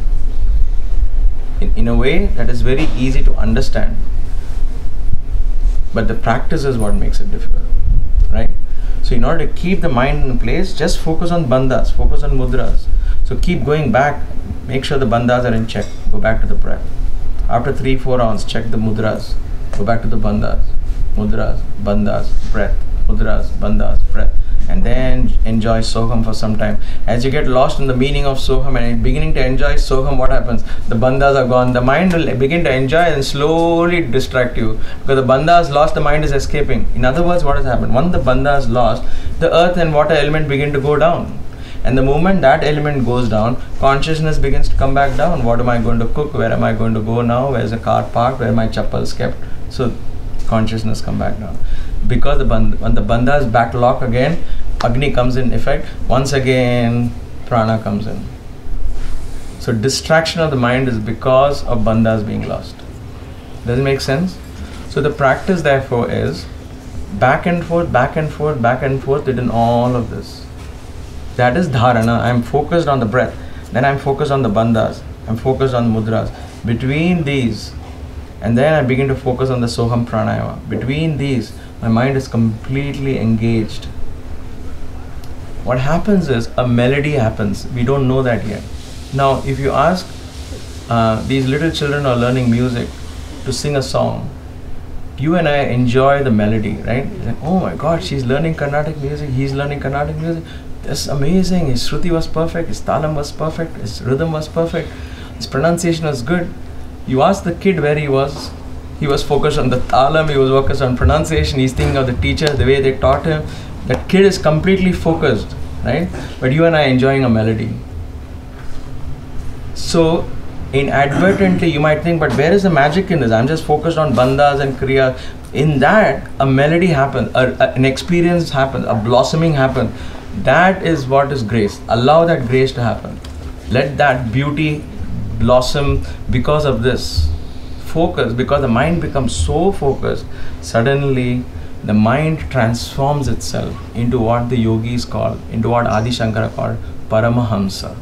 S1: In, in a way that is very easy to understand. But the practice is what makes it difficult, right? So in order to keep the mind in place, just focus on bandhas, focus on mudras. So keep going back, make sure the bandhas are in check, go back to the breath. After three, four rounds, check the mudras, go back to the bandhas, mudras, bandhas, breath, mudras, bandhas, breath. And then enjoy Soham for some time. As you get lost in the meaning of Soham and you're beginning to enjoy Soham, what happens? The bandhas are gone. The mind will begin to enjoy and slowly distract you. Because the bandhas lost, the mind is escaping. In other words, what has happened? Once the bandhas lost, the earth and water element begin to go down. And the moment that element goes down, consciousness begins to come back down. What am I going to cook? Where am I going to go now? Where's the car parked? Where are my chappals kept? So consciousness come back down. Because the band, when the bandhas back lock again, Agni comes in effect. Once again, prana comes in. So distraction of the mind is because of bandhas being lost. Does it make sense? So the practice therefore is back and forth, back and forth, back and forth within all of this. That is dharana. I am focused on the breath. Then I am focused on the bandhas. I am focused on mudras. Between these, and then I begin to focus on the Soham pranayama. Between these, my mind is completely engaged. What happens is a melody happens. We don't know that yet. Now, if you ask uh, these little children are learning music to sing a song, you and I enjoy the melody, right? Like, oh my God, she's learning Carnatic music. He's learning Carnatic music. That's amazing. His shruti was perfect. His talam was perfect. His rhythm was perfect. His pronunciation was good. You ask the kid where he was. He was focused on the talam. He was focused on pronunciation. He's thinking of the teacher, the way they taught him. That kid is completely focused, right? But you and I are enjoying a melody. So inadvertently you might think, but where is the magic in this? I'm just focused on bandhas and kriya. In that, a melody happens, a, a, an experience happens, a blossoming happens. That is what is grace. Allow that grace to happen. Let that beauty blossom because of this focus, because the mind becomes so focused, suddenly the mind transforms itself into what the yogis call, into what Adi Shankara called Paramahamsa.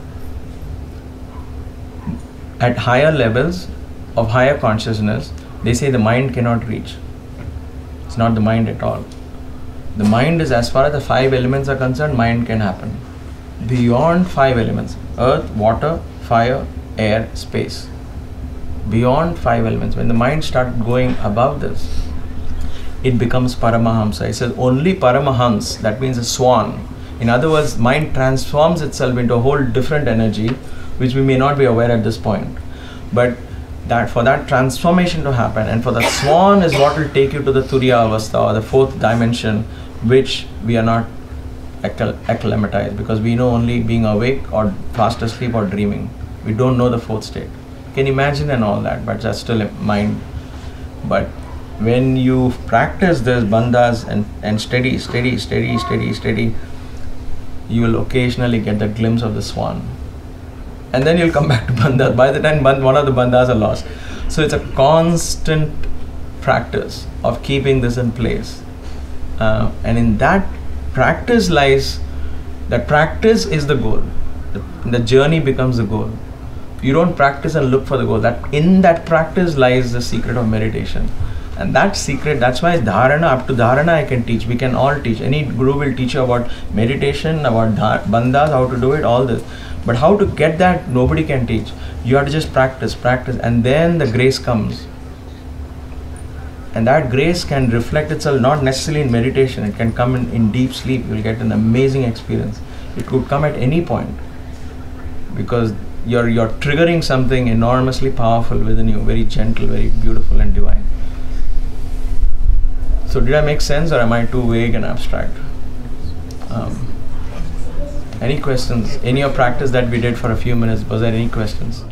S1: At higher levels of higher consciousness, they say the mind cannot reach. It's not the mind at all. The mind is, as far as the five elements are concerned, mind can happen. Beyond five elements, earth, water, fire, air, space. Beyond five elements, when the mind starts going above this, it becomes Paramahamsa. It says only Paramahams, that means a swan. In other words, mind transforms itself into a whole different energy, which we may not be aware at this point. But that for that transformation to happen, and for the swan is what will take you to the Turiya Avastha, or the fourth dimension, which we are not acclimatized, because we know only being awake or fast asleep or dreaming. We don't know the fourth state. You can imagine and all that, but that's still mind. But when you practice this bandhas and, and steady, steady, steady, steady, steady, you will occasionally get the glimpse of the swan. And then you'll come back to bandhas. By the time one of the bandhas are lost. So it's a constant practice of keeping this in place. Uh, and in that practice lies, that practice is the goal. The, the journey becomes the goal. You don't practice and look for the goal. That in that practice lies the secret of meditation. And that secret, that's why dharana, up to dharana I can teach. We can all teach. Any guru will teach you about meditation, about bandhas, how to do it, all this. But how to get that, nobody can teach. You have to just practice, practice, and then the grace comes. And that grace can reflect itself not necessarily in meditation. It can come in, in deep sleep. You will get an amazing experience. It could come at any point, because you're you're triggering something enormously powerful within you, very gentle, very beautiful and divine. So did I make sense, or am I too vague and abstract? Um, any questions? In your practice that we did for a few minutes, was there any questions?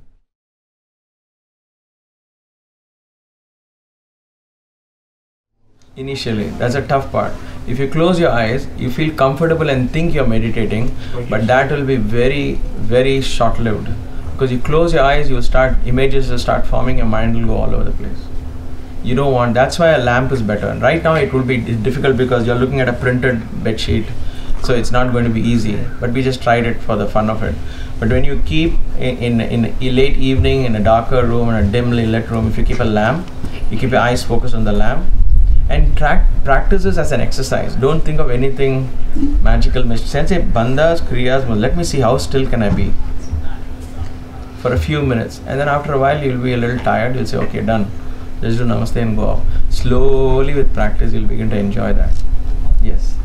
S1: Initially, that's a tough part. If you close your eyes, you feel comfortable and think you're meditating, but that will be very, very short-lived. Because you close your eyes, you'll start, images will start forming, your mind will go all over the place. You don't want, that's why a lamp is better. And right now it will be difficult because you're looking at a printed bed sheet, so it's not going to be easy. But we just tried it for the fun of it. But when you keep in, in, in a late evening, in a darker room, in a dimly lit room, if you keep a lamp, you keep your eyes focused on the lamp, and track practices as an exercise. Don't think of anything magical. Sensei bandhas, kriyas, let me see how still can I be for a few minutes, and then after a while you'll be a little tired. You'll say, okay, done. Just do namaste and go off. Slowly with practice you'll begin to enjoy that. Yes.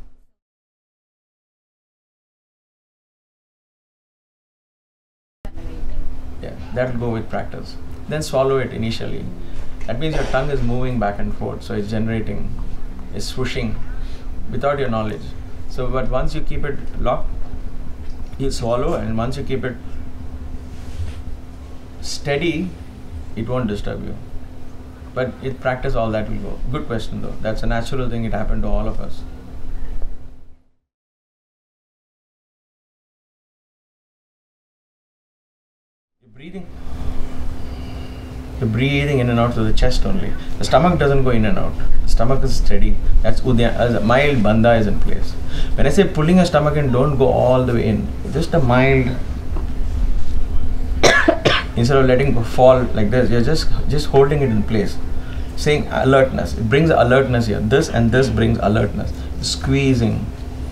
S1: Yeah, that'll go with practice. Then swallow it initially. That means your tongue is moving back and forth, so it's generating, it's swooshing without your knowledge. So, but once you keep it locked, you swallow, and once you keep it steady, it won't disturb you. But it practice, all that will go. Good question though. That's a natural thing. It happened to all of us. You're breathing. You're breathing in and out through the chest only. The stomach doesn't go in and out. The stomach is steady. That's Udaya, as a mild bandha is in place. When I say pulling a stomach in, don't go all the way in. Just a mild, instead of letting it fall like this, you're just, just holding it in place. Saying alertness. It brings alertness here. This and this brings alertness. Squeezing.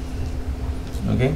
S1: Okay?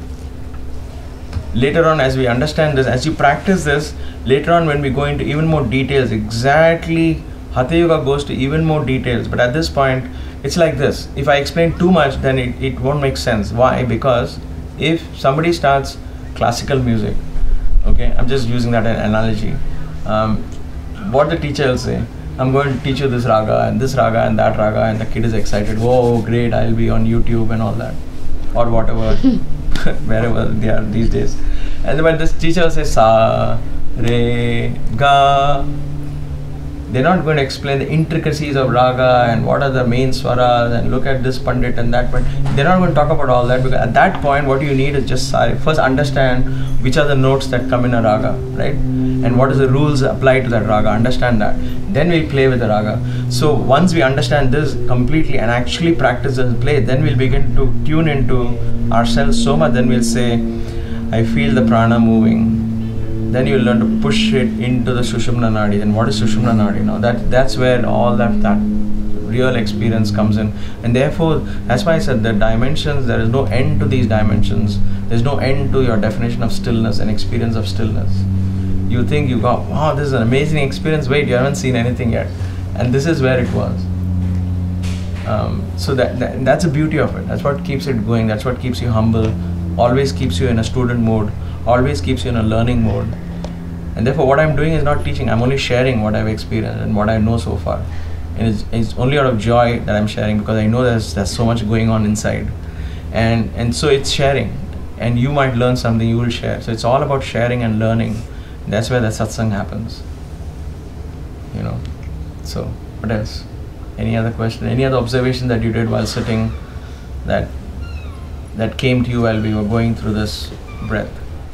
S1: Later on, as we understand this, as you practice this, later on when we go into even more details, exactly, Hatha Yoga goes to even more details. But at this point, it's like this. If I explain too much, then it, it won't make sense. Why? Because if somebody starts classical music, okay, I'm just using that as an analogy. Um, what the teacher will say, I'm going to teach you this raga and this raga and that raga, and the kid is excited. Whoa, great, I'll be on YouTube and all that. Or whatever, wherever they are these days. And then when this teacher says sa, re, ga, they're not going to explain the intricacies of raga and what are the main swaras and look at this pandit and that pandit. They're not going to talk about all that, because at that point what you need is just sari. First understand which are the notes that come in a raga, right? And what is the rules apply to that raga, understand that. Then we play with the raga. So once we understand this completely and actually practice and play, then we'll begin to tune into ourselves so much, then we'll say, I feel the prana moving. Then you'll learn to push it into the Sushumna Nadi. And what is Sushumna Nadi now? That that's where all that that real experience comes in. And therefore, that's why I said the dimensions, there is no end to these dimensions. There's no end to your definition of stillness and experience of stillness. You think you go, wow, this is an amazing experience. Wait, you haven't seen anything yet. And this is where it was. Um, so that, that that's the beauty of it. That's what keeps it going. That's what keeps you humble. Always keeps you in a student mode. Always keeps you in a learning mode. And therefore what I'm doing is not teaching. I'm only sharing what I've experienced and what I know so far. And it's, it's only out of joy that I'm sharing, because I know there's, there's so much going on inside. And, and so it's sharing. And you might learn something, you will share. So it's all about sharing and learning. That's where the satsang happens. You know. So what else? Any other question? Any other observation that you did while sitting that that came to you while we were going through this breath?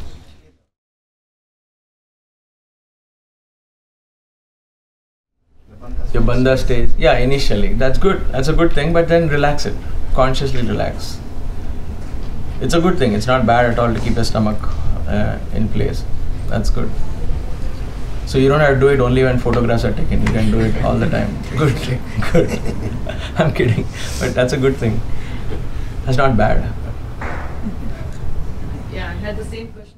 S1: Your bandha stays. Yeah, initially. That's good. That's a good thing, but then relax it. Consciously relax. It's a good thing. It's not bad at all to keep your stomach uh, in place. That's good. So you don't have to do it only when photographs are taken. You can do it all the time. Good, good. I'm kidding, but that's a good thing. That's not bad.
S4: Yeah, I had the same question.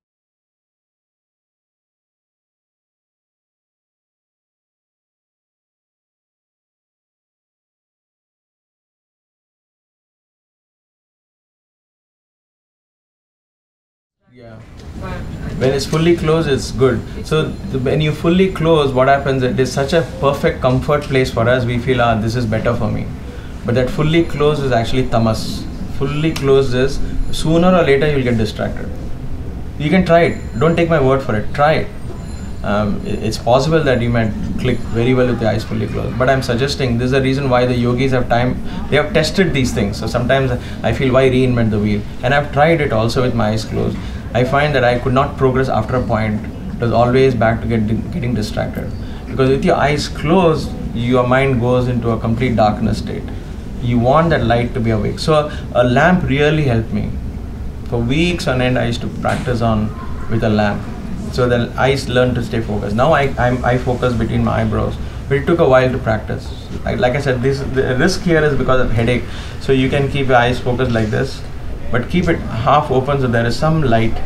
S1: Yeah. When it's fully closed, it's good. So the, when you fully close, what happens? It is such a perfect comfort place for us. We feel, ah, this is better for me. But that fully closed is actually tamas. Fully closed is sooner or later you'll get distracted. You can try it. Don't take my word for it. Try it. Um, it- it's possible that you might click very well with the eyes fully closed. But I'm suggesting this is the reason why the yogis have time. They have tested these things. So sometimes I feel, why reinvent the wheel? And I've tried it also with my eyes closed. I find that I could not progress after a point. It was always back to get getting distracted. Because with your eyes closed, your mind goes into a complete darkness state. You want that light to be awake. So a lamp really helped me. For weeks on end, I used to practice on with a lamp. So the eyes learned to stay focused. Now I I'm, I focus between my eyebrows. But it took a while to practice. Like, like I said, this the risk here is because of headache. So you can keep your eyes focused like this, but keep it half open so there is some light.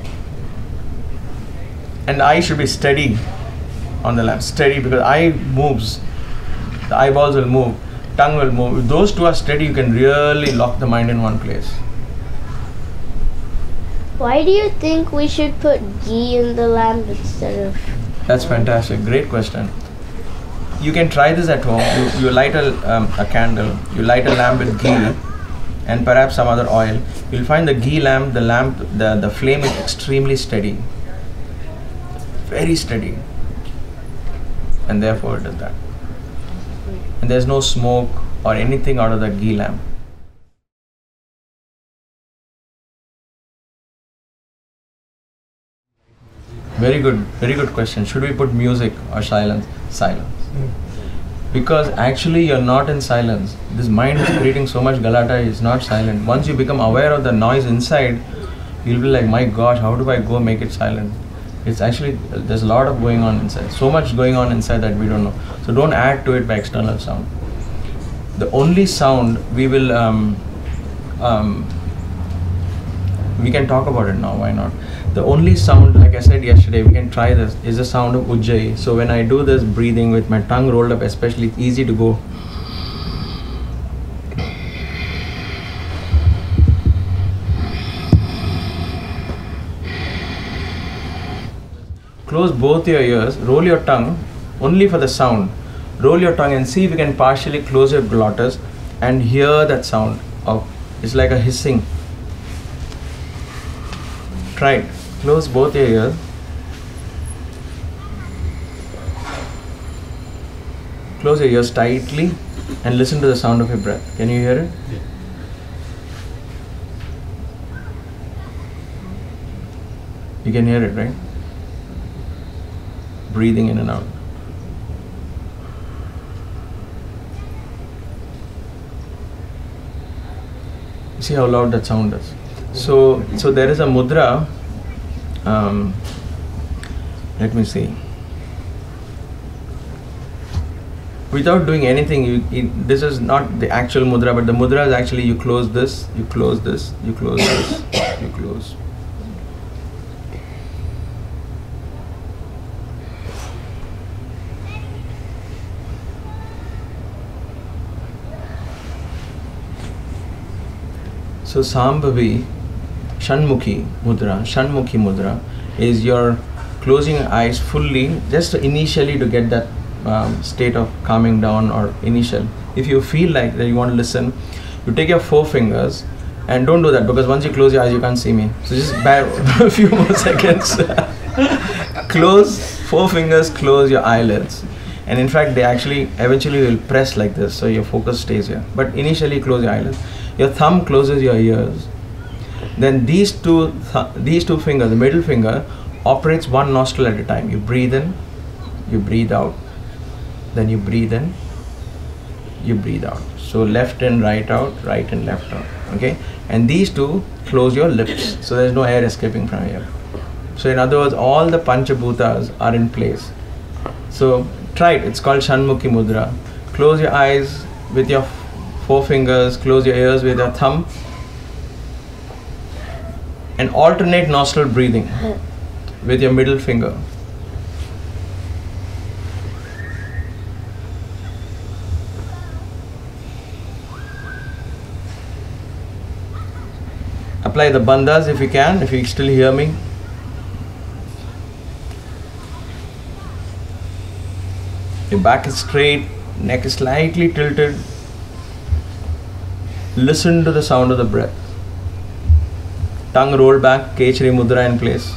S1: And the eye should be steady on the lamp. Steady, because eye moves. The eyeballs will move. Tongue will move. If those two are steady, you can really lock the mind in one place.
S3: Why do you think we should put ghee in the lamp instead of...
S1: That's fantastic. Great question. You can try this at home. You, you light a, um, a candle. You light a lamp with ghee and perhaps some other oil. You'll find the ghee lamp, the lamp, the, the flame is extremely steady. Very steady. And therefore it does that. And there's no smoke or anything out of the ghee lamp. Very good, very good question. Should we put music or silence? Silence. Because actually you're not in silence. This mind is creating so much galata, it's not silent. Once you become aware of the noise inside, you'll be like, my gosh, how do I go make it silent? It's actually, there's a lot of going on inside. So much going on inside that we don't know. So don't add to it by external sound. The only sound we will, um, um, we can talk about it now, why not? The only sound, like I said yesterday, we can try this, is the sound of Ujjayi. So when I do this breathing with my tongue rolled up, especially, it's easy to go. Close both your ears, roll your tongue, only for the sound. Roll your tongue and see if you can partially close your glottis and hear that sound of, it's like a hissing. Try it. Close both your ears. Close your ears tightly and listen to the sound of your breath. Can you hear it?
S2: Yeah.
S1: You can hear it, right? Breathing in and out. See how loud that sound is. So, so there is a mudra. Um, let me see. Without doing anything, you, it, this is not the actual mudra, but the mudra is actually you close this, you close this, you close this, you close. So Sambhavi, Shanmukhi mudra, Shanmukhi mudra is your closing your eyes fully, just initially to get that um, state of calming down or initial. If you feel like that you want to listen, you take your four fingers and don't do that because once you close your eyes you can't see me. So just bear a few more seconds. Close, four fingers, close your eyelids. And in fact they actually eventually will press like this so your focus stays here. But initially close your eyelids. Your thumb closes your ears. Then these two, th these two fingers, the middle finger, operates one nostril at a time. You breathe in, you breathe out, then you breathe in, you breathe out. So left in, right out, right in, left out. Okay? And these two close your lips, so there's no air escaping from here. So in other words, all the Panchabhutas are in place. So try it. It's called Shanmukhi Mudra. Close your eyes with your four fingers, close your ears with your thumb, and alternate nostril breathing with your middle finger. Apply the bandhas if you can, if you still hear me. Your back is straight, neck is slightly tilted. Listen to the sound of the breath. Tongue rolled back, Kechari Mudra in place.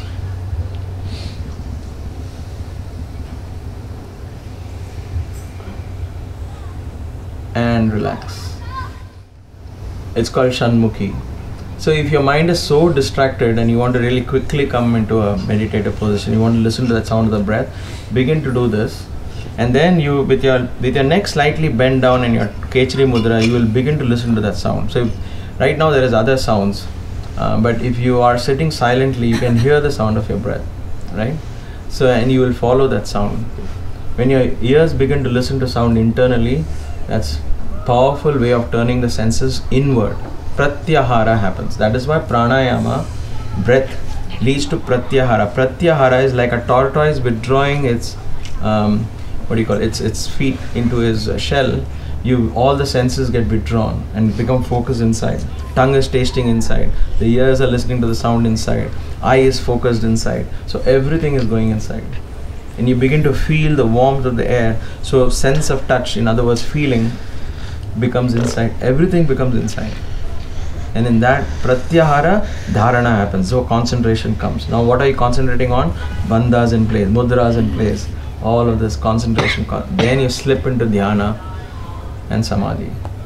S1: And relax. It's called Shanmukhi. So if your mind is so distracted and you want to really quickly come into a meditative position, you want to listen to that sound of the breath, begin to do this. And then you, with your with your neck slightly bent down and your Kechari Mudra, you will begin to listen to that sound. So if, right now there is other sounds, uh, but if you are sitting silently, you can hear the sound of your breath, right? So and you will follow that sound. When your ears begin to listen to sound internally, that's powerful way of turning the senses inward. Pratyahara happens. That is why pranayama, breath, leads to pratyahara. Pratyahara is like a tortoise withdrawing its um, what do you call it? its its feet into his uh, shell. You all the senses get withdrawn and become focused inside. Tongue is tasting inside. The ears are listening to the sound inside. Eye is focused inside. So everything is going inside. And you begin to feel the warmth of the air. So sense of touch, in other words, feeling, becomes inside. Everything becomes inside. And in that pratyahara, dharana happens. So concentration comes. Now what are you concentrating on? Bandhas in place, mudras in place. All of this concentration. Then you slip into dhyana and samadhi.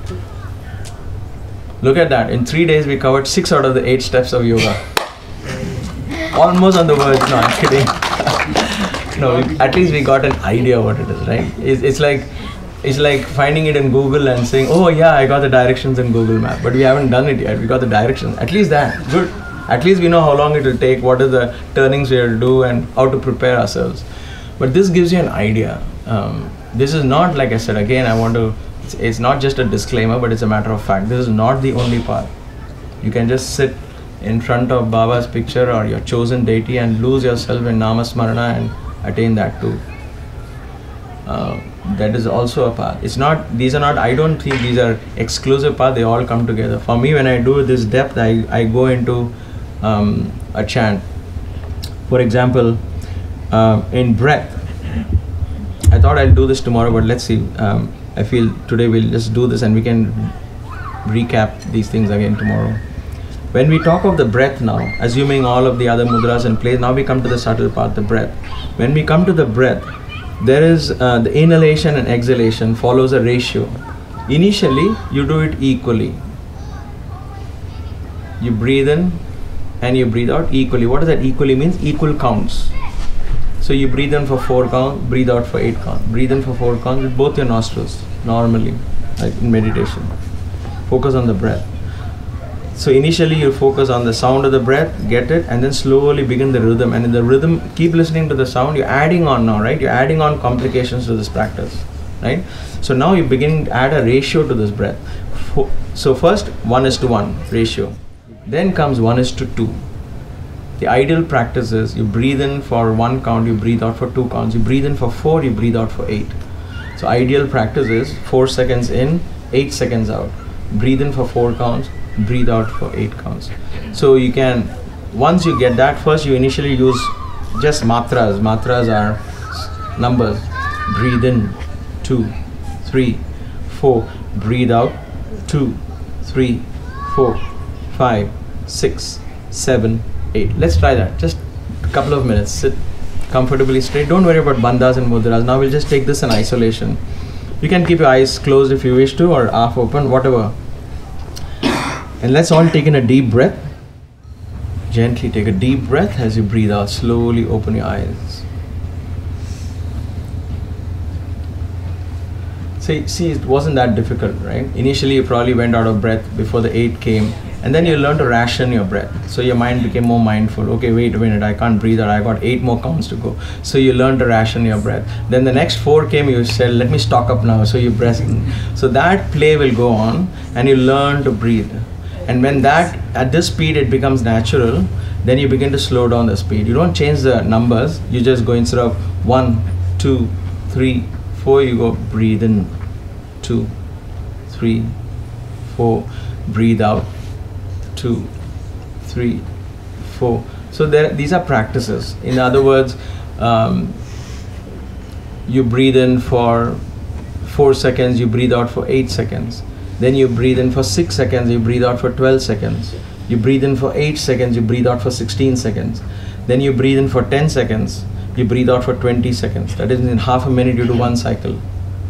S1: Look at that. In three days we covered six out of the eight steps of yoga. Almost on the verge. No, I'm kidding. No, we, at least we got an idea what it is, right? It's, it's like it's like finding it in Google and saying, oh yeah, I got the directions in Google Map, but we haven't done it yet. We got the directions. At least that. Good. At least we know how long it will take, what are the turnings we have to do, and how to prepare ourselves. But this gives you an idea. Um, this is not, like I said, again, I want to, it's, it's not just a disclaimer, but it's a matter of fact. This is not the only path. You can just sit in front of Baba's picture or your chosen deity and lose yourself in Namasmarana and attain that too. Uh, that is also a path. It's not, these are not, I don't think these are exclusive paths, they all come together. For me, when I do this depth, I, I go into um, a chant. For example, uh, in breath, I thought I'll do this tomorrow, but let's see. Um, I feel today we'll just do this and we can recap these things again tomorrow. When we talk of the breath now, assuming all of the other mudras in place, now we come to the subtle part, the breath. When we come to the breath, there is uh, the inhalation and exhalation follows a ratio. Initially, you do it equally. You breathe in and you breathe out equally. What does that equally means? Equal counts. So you breathe in for four counts, breathe out for eight counts. Breathe in for four counts with both your nostrils, normally, like in meditation. Focus on the breath. So initially you focus on the sound of the breath, get it, and then slowly begin the rhythm. And in the rhythm, keep listening to the sound. You're adding on now, right? You're adding on complications to this practice, right? So now you're beginning to add a ratio to this breath. So first, one is to one ratio. Then comes one is to two. The ideal practice is you breathe in for one count, you breathe out for two counts. You breathe in for four, you breathe out for eight. So ideal practice is four seconds in, eight seconds out. Breathe in for four counts, breathe out for eight counts. So you can, once you get that, first you initially use just matras. Matras are numbers. Breathe in, two, three, four. Breathe out, two, three, four, five, six, seven, eight. Let's try that. Just a couple of minutes. Sit comfortably straight. Don't worry about bandhas and mudras. Now we'll just take this in isolation. You can keep your eyes closed if you wish to, or half open, whatever. And let's all take in a deep breath. Gently take a deep breath as you breathe out. Slowly open your eyes. See, see, it wasn't that difficult, right? Initially you probably went out of breath before the eight came, And then you learn to ration your breath. So your mind became more mindful. Okay, wait a minute, I can't breathe, or I got eight more counts to go. So you learn to ration your breath. Then the next four came, you said, let me stock up now. So you breath. So that play will go on, and you learn to breathe. And when that, at this speed, it becomes natural, then you begin to slow down the speed. You don't change the numbers, you just go instead of one, two, three, four, you go breathe in, two, three, four, breathe out, two, three, four. So there, these are practices. In other words, um, you breathe in for four seconds, you breathe out for eight seconds. Then you breathe in for six seconds, you breathe out for twelve seconds. You breathe in for eight seconds, you breathe out for sixteen seconds. Then you breathe in for ten seconds, you breathe out for twenty seconds. That is, in half a minute you do one cycle.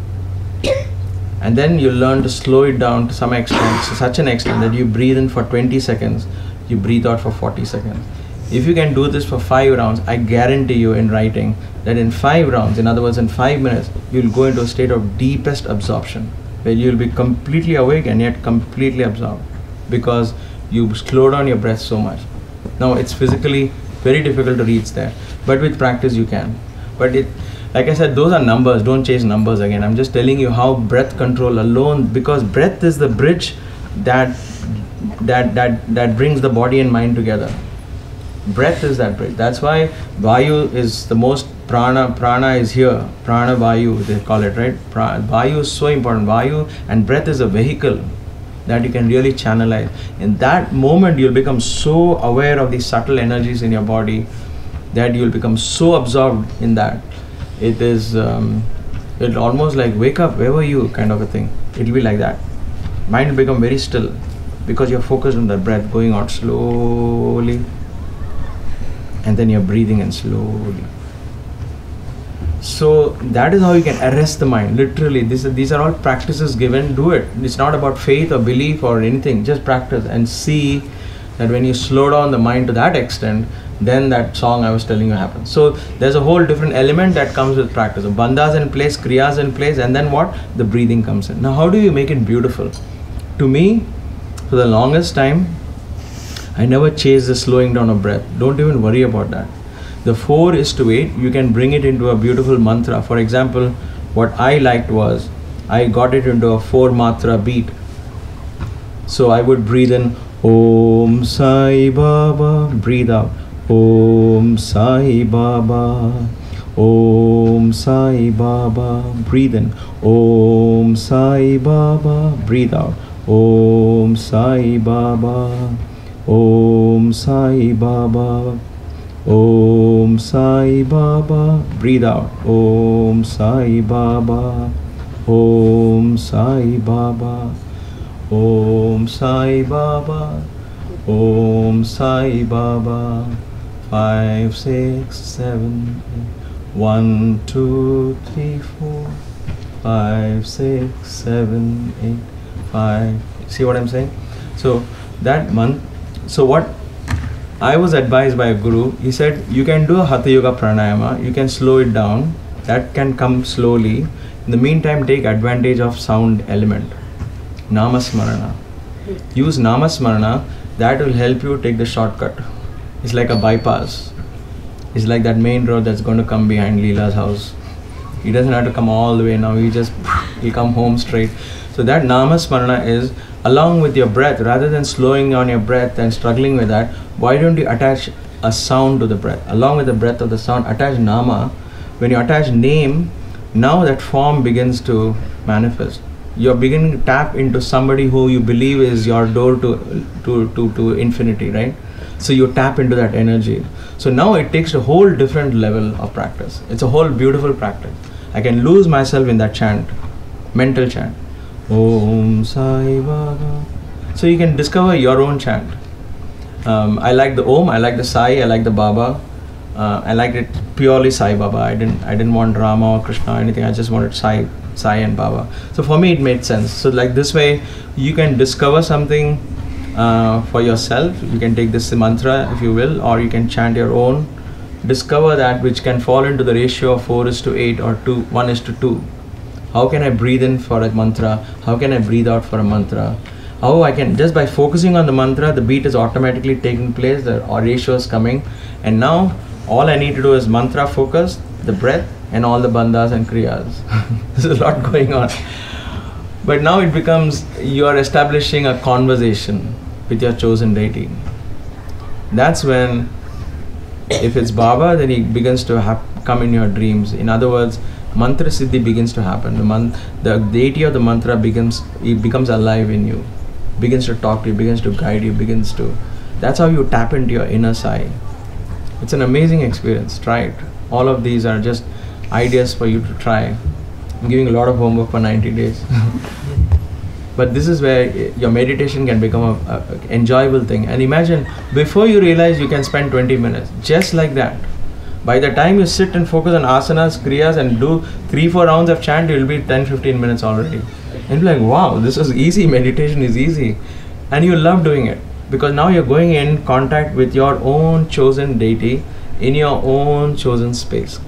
S1: And then you learn to slow it down to some extent, to such an extent that you breathe in for twenty seconds, you breathe out for forty seconds. If you can do this for five rounds, I guarantee you in writing that in five rounds, in other words in five minutes, you'll go into a state of deepest absorption, where you'll be completely awake and yet completely absorbed, because you slow down your breath so much. Now it's physically very difficult to reach there, but with practice you can. But it, like I said, those are numbers, don't chase numbers again. I'm just telling you how breath control alone, because breath is the bridge that that that that brings the body and mind together. Breath is that bridge. That's why Vayu is the most, prana prana is here, prana Vayu they call it, right? Pra, Vayu is so important. Vayu and breath is a vehicle that you can really channelize. In that moment you'll become so aware of these subtle energies in your body that you'll become so absorbed in that. It is um, it'll almost like wake up, where were you kind of a thing. It'll be like that. Mind will become very still because you're focused on the breath going out slowly, and then you're breathing in slowly. So that is how you can arrest the mind. Literally, this, these are all practices given. Do it. It's not about faith or belief or anything. Just practice and see that when you slow down the mind to that extent, then that song I was telling you happens. So there's a whole different element that comes with practice. So bandhas in place, kriyas in place, and then what? The breathing comes in. Now how do you make it beautiful? To me, for the longest time, I never chased the slowing down of breath. Don't even worry about that. The four is to eight, you can bring it into a beautiful mantra. For example, what I liked was, I got it into a four matra beat. So I would breathe in, Om Sai Baba, breathe out, Om Sai Baba, Om Sai Baba, breathe in, Om Sai Baba, breathe out, Om Sai Baba, Om Sai Baba, Om Sai Baba, breathe out, Om Sai Baba, Om Sai Baba, Om Sai Baba, Om Sai Baba, five, six, seven, eight, one, two, three, four, five, six, seven, eight, five. See what I'm saying? So that month, so what I was advised by a guru, he said, you can do a Hatha Yoga pranayama, you can slow it down, that can come slowly. In the meantime, take advantage of sound element, Namasmarana. Use Namasmarana, that will help you take the shortcut. It's like a bypass. It's like that main road that's going to come behind Leela's house. He doesn't have to come all the way now, he just, he'll come home straight. So that Namasmarana is, along with your breath, rather than slowing down your breath and struggling with that, why don't you attach a sound to the breath? Along with the breath of the sound, attach Nama. When you attach name, now that form begins to manifest. You're beginning to tap into somebody who you believe is your door to, to, to, to infinity, right? So you tap into that energy. So now it takes a whole different level of practice. It's a whole beautiful practice. I can lose myself in that chant, mental chant. Om Sai Baba. So you can discover your own chant. Um, I like the Om, I like the Sai, I like the Baba. Uh, I liked it purely Sai Baba. I didn't I didn't want Rama or Krishna or anything. I just wanted Sai, Sai and Baba. So for me it made sense. So like this way you can discover something uh, for yourself. You can take this mantra if you will, or you can chant your own. Discover that which can fall into the ratio of four is to eight or two, one is to two. How can I breathe in for a mantra? How can I breathe out for a mantra? Oh, I can, just by focusing on the mantra, the beat is automatically taking place, the ratio is coming, and now all I need to do is mantra focus, the breath, and all the bandhas and kriyas. There's a lot going on. But now it becomes, you are establishing a conversation with your chosen deity. That's when, if it's Baba, then he begins to hap- come in your dreams. In other words, mantra siddhi begins to happen. The, man- the deity of the mantra becomes, it becomes alive in you, begins to talk to you, begins to guide you, begins to, that's how you tap into your inner side. It's an amazing experience. Try it. All of these are just ideas for you to try. I'm giving a lot of homework for ninety days. But this is where your meditation can become a, a enjoyable thing. And imagine, before you realize, you can spend twenty minutes, just like that. By the time you sit and focus on asanas, kriyas, and do three, four rounds of chant, you'll be ten, fifteen minutes already. And you're like, wow, this is easy, meditation is easy. And you love doing it, because now you're going in contact with your own chosen deity in your own chosen space.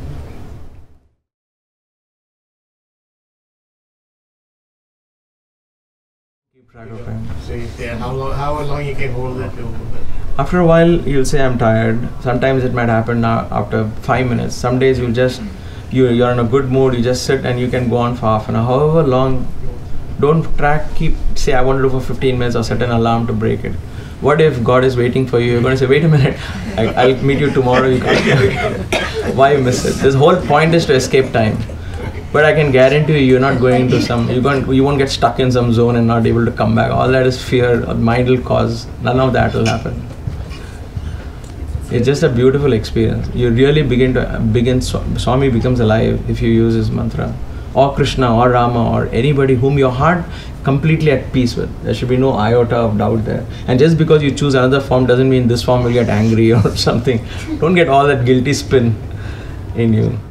S1: Keep track of time.
S4: So if they, how long how long you can hold it to?
S1: After a while, you'll say, I'm tired. Sometimes it might happen now after five minutes. Some days you'll just, you, you're in a good mood, you just sit and you can go on for half an hour. However long, don't track, keep, say I want to do for fifteen minutes or set an alarm to break it. What if God is waiting for you? You're going to say, wait a minute, I, I'll meet you tomorrow. You can't. Why miss it? This whole point is to escape time. But I can guarantee you, you're not going to some, you're going, you won't get stuck in some zone and not able to come back. All that is fear, or mind will cause, none of that will happen. It's just a beautiful experience. You really begin to, begin, Swami becomes alive if you use his mantra. Or Krishna, or Rama, or anybody whom your heart completely at peace with. There should be no iota of doubt there. And just because you choose another form doesn't mean this form will get angry or something. Don't get all that guilty spin in you.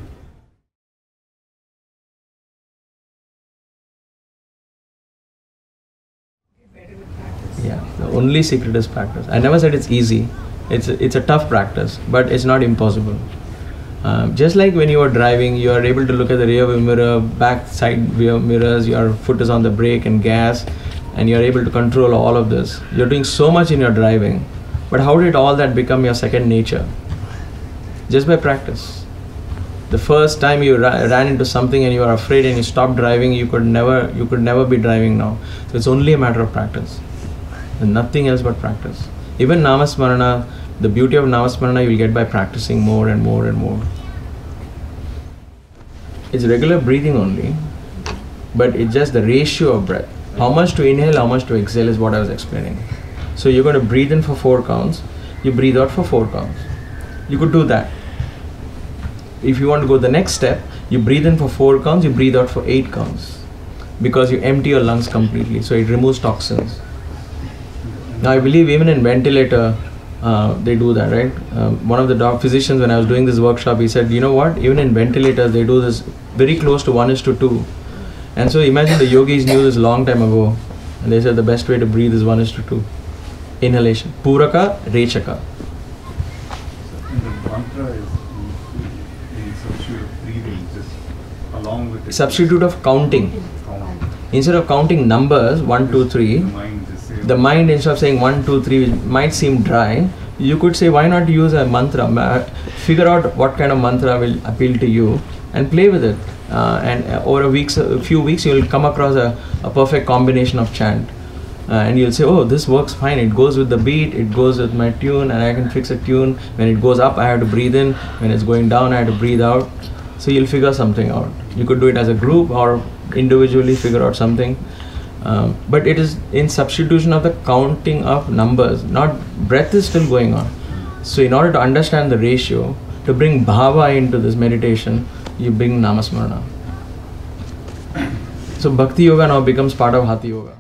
S1: Yeah, the only secret is practice. I never said it's easy. It's a, it's a tough practice, but it's not impossible. Um, just like when you are driving, you are able to look at the rear view mirror, back side rear mirrors, your foot is on the brake and gas, and you are able to control all of this. You're doing so much in your driving, but how did all that become your second nature? Just by practice. The first time you ra- ran into something and you are afraid and you stopped driving, you could never, you could never be driving now. So it's only a matter of practice, and nothing else but practice. Even Namasmarana, the beauty of Namasmarana you will get by practicing more and more and more. It's regular breathing only, but it's just the ratio of breath. How much to inhale, how much to exhale is what I was explaining. So you're going to breathe in for four counts, you breathe out for four counts. You could do that. If you want to go the next step, you breathe in for four counts, you breathe out for eight counts, because you empty your lungs completely, so it removes toxins. Now I believe even in ventilator, uh, they do that, right? Um, one of the doc physicians, when I was doing this workshop, he said, you know what, even in ventilators, they do this very close to one is to two. And so imagine the yogis knew this long time ago, and they said the best way to breathe is one is to two. Inhalation. Puraka, Rechaka.
S5: And the mantra is in substitute of breathing, just along with it.
S1: Substitute of counting.
S5: Count.
S1: Instead of counting numbers, one, two, three,
S5: The mind just say,
S1: the mind, instead of saying one, two, three, might seem dry, you could say, why not use a mantra? Ma- Figure out what kind of mantra will appeal to you and play with it. Uh, and uh, over a, weeks, a few weeks, you will come across a, a perfect combination of chant. Uh, and you'll say, oh, this works fine. It goes with the beat, it goes with my tune, and I can fix a tune. When it goes up, I have to breathe in. When it's going down, I have to breathe out. So you'll figure something out. You could do it as a group or individually figure out something. Um, but it is in substitution of the counting of numbers, not breath is still going on. So in order to understand the ratio, to bring bhava into this meditation, you bring namasmarana. So bhakti yoga now becomes part of Hatha Yoga.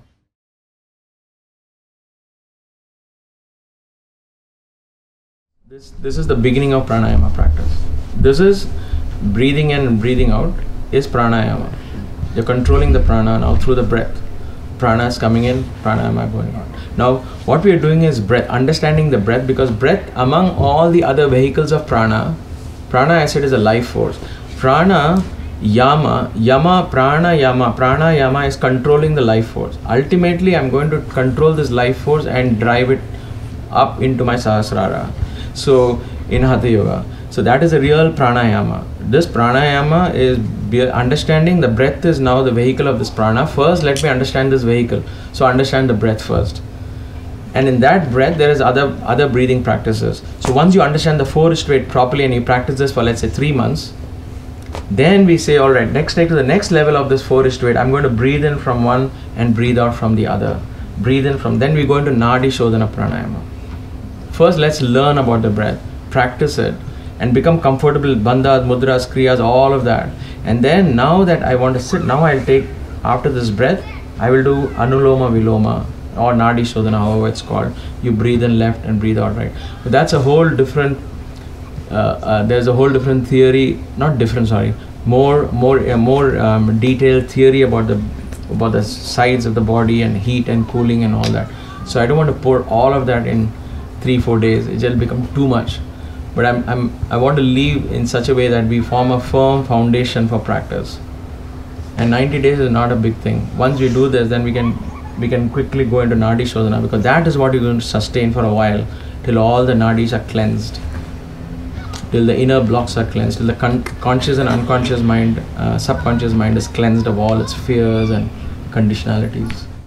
S1: This, this is the beginning of pranayama practice. This is breathing in and breathing out is pranayama. You're controlling the prana now through the breath. Prana is coming in, pranayama going on. Now what we are doing is breath, understanding the breath, because breath, among all the other vehicles of prana, prana I said is a life force. Prana Yama, yama, prana, yama. Prana, yama is controlling the life force. Ultimately, I'm going to control this life force and drive it up into my Sahasrara. So, in Hatha Yoga. So, that is a real pranayama. This pranayama is understanding the breath is now the vehicle of this prana. First, let me understand this vehicle. So, understand the breath first. And in that breath, there is other, other breathing practices. So, once you understand the four is to eight properly and you practice this for, let's say, three months, then we say, all right, next take to the next level of this four is to eight. I'm going to breathe in from one and breathe out from the other. Breathe in from, then we go into Nadi Shodhana Pranayama. First, let's learn about the breath, practice it, and become comfortable with bandhas, mudras, kriyas, all of that. And then now that I want to sit, now I'll take, after this breath, I will do Anuloma Viloma or Nadi Shodhana, however it's called. You breathe in left and breathe out right. But that's a whole different Uh, uh, there's a whole different theory, not different, sorry, more more uh, more um, detailed theory about the about the sides of the body and heat and cooling and all that. So I don't want to pour all of that in three four days. It will become too much. But I'm I'm I want to leave in such a way that we form a firm foundation for practice. And ninety days is not a big thing. Once we do this, then we can we can quickly go into Nadi Shodhana, because that is what you're going to sustain for a while till all the nadis are cleansed. Till the inner blocks are cleansed, till the con conscious and unconscious mind, uh, subconscious mind is cleansed of all its fears and conditionalities.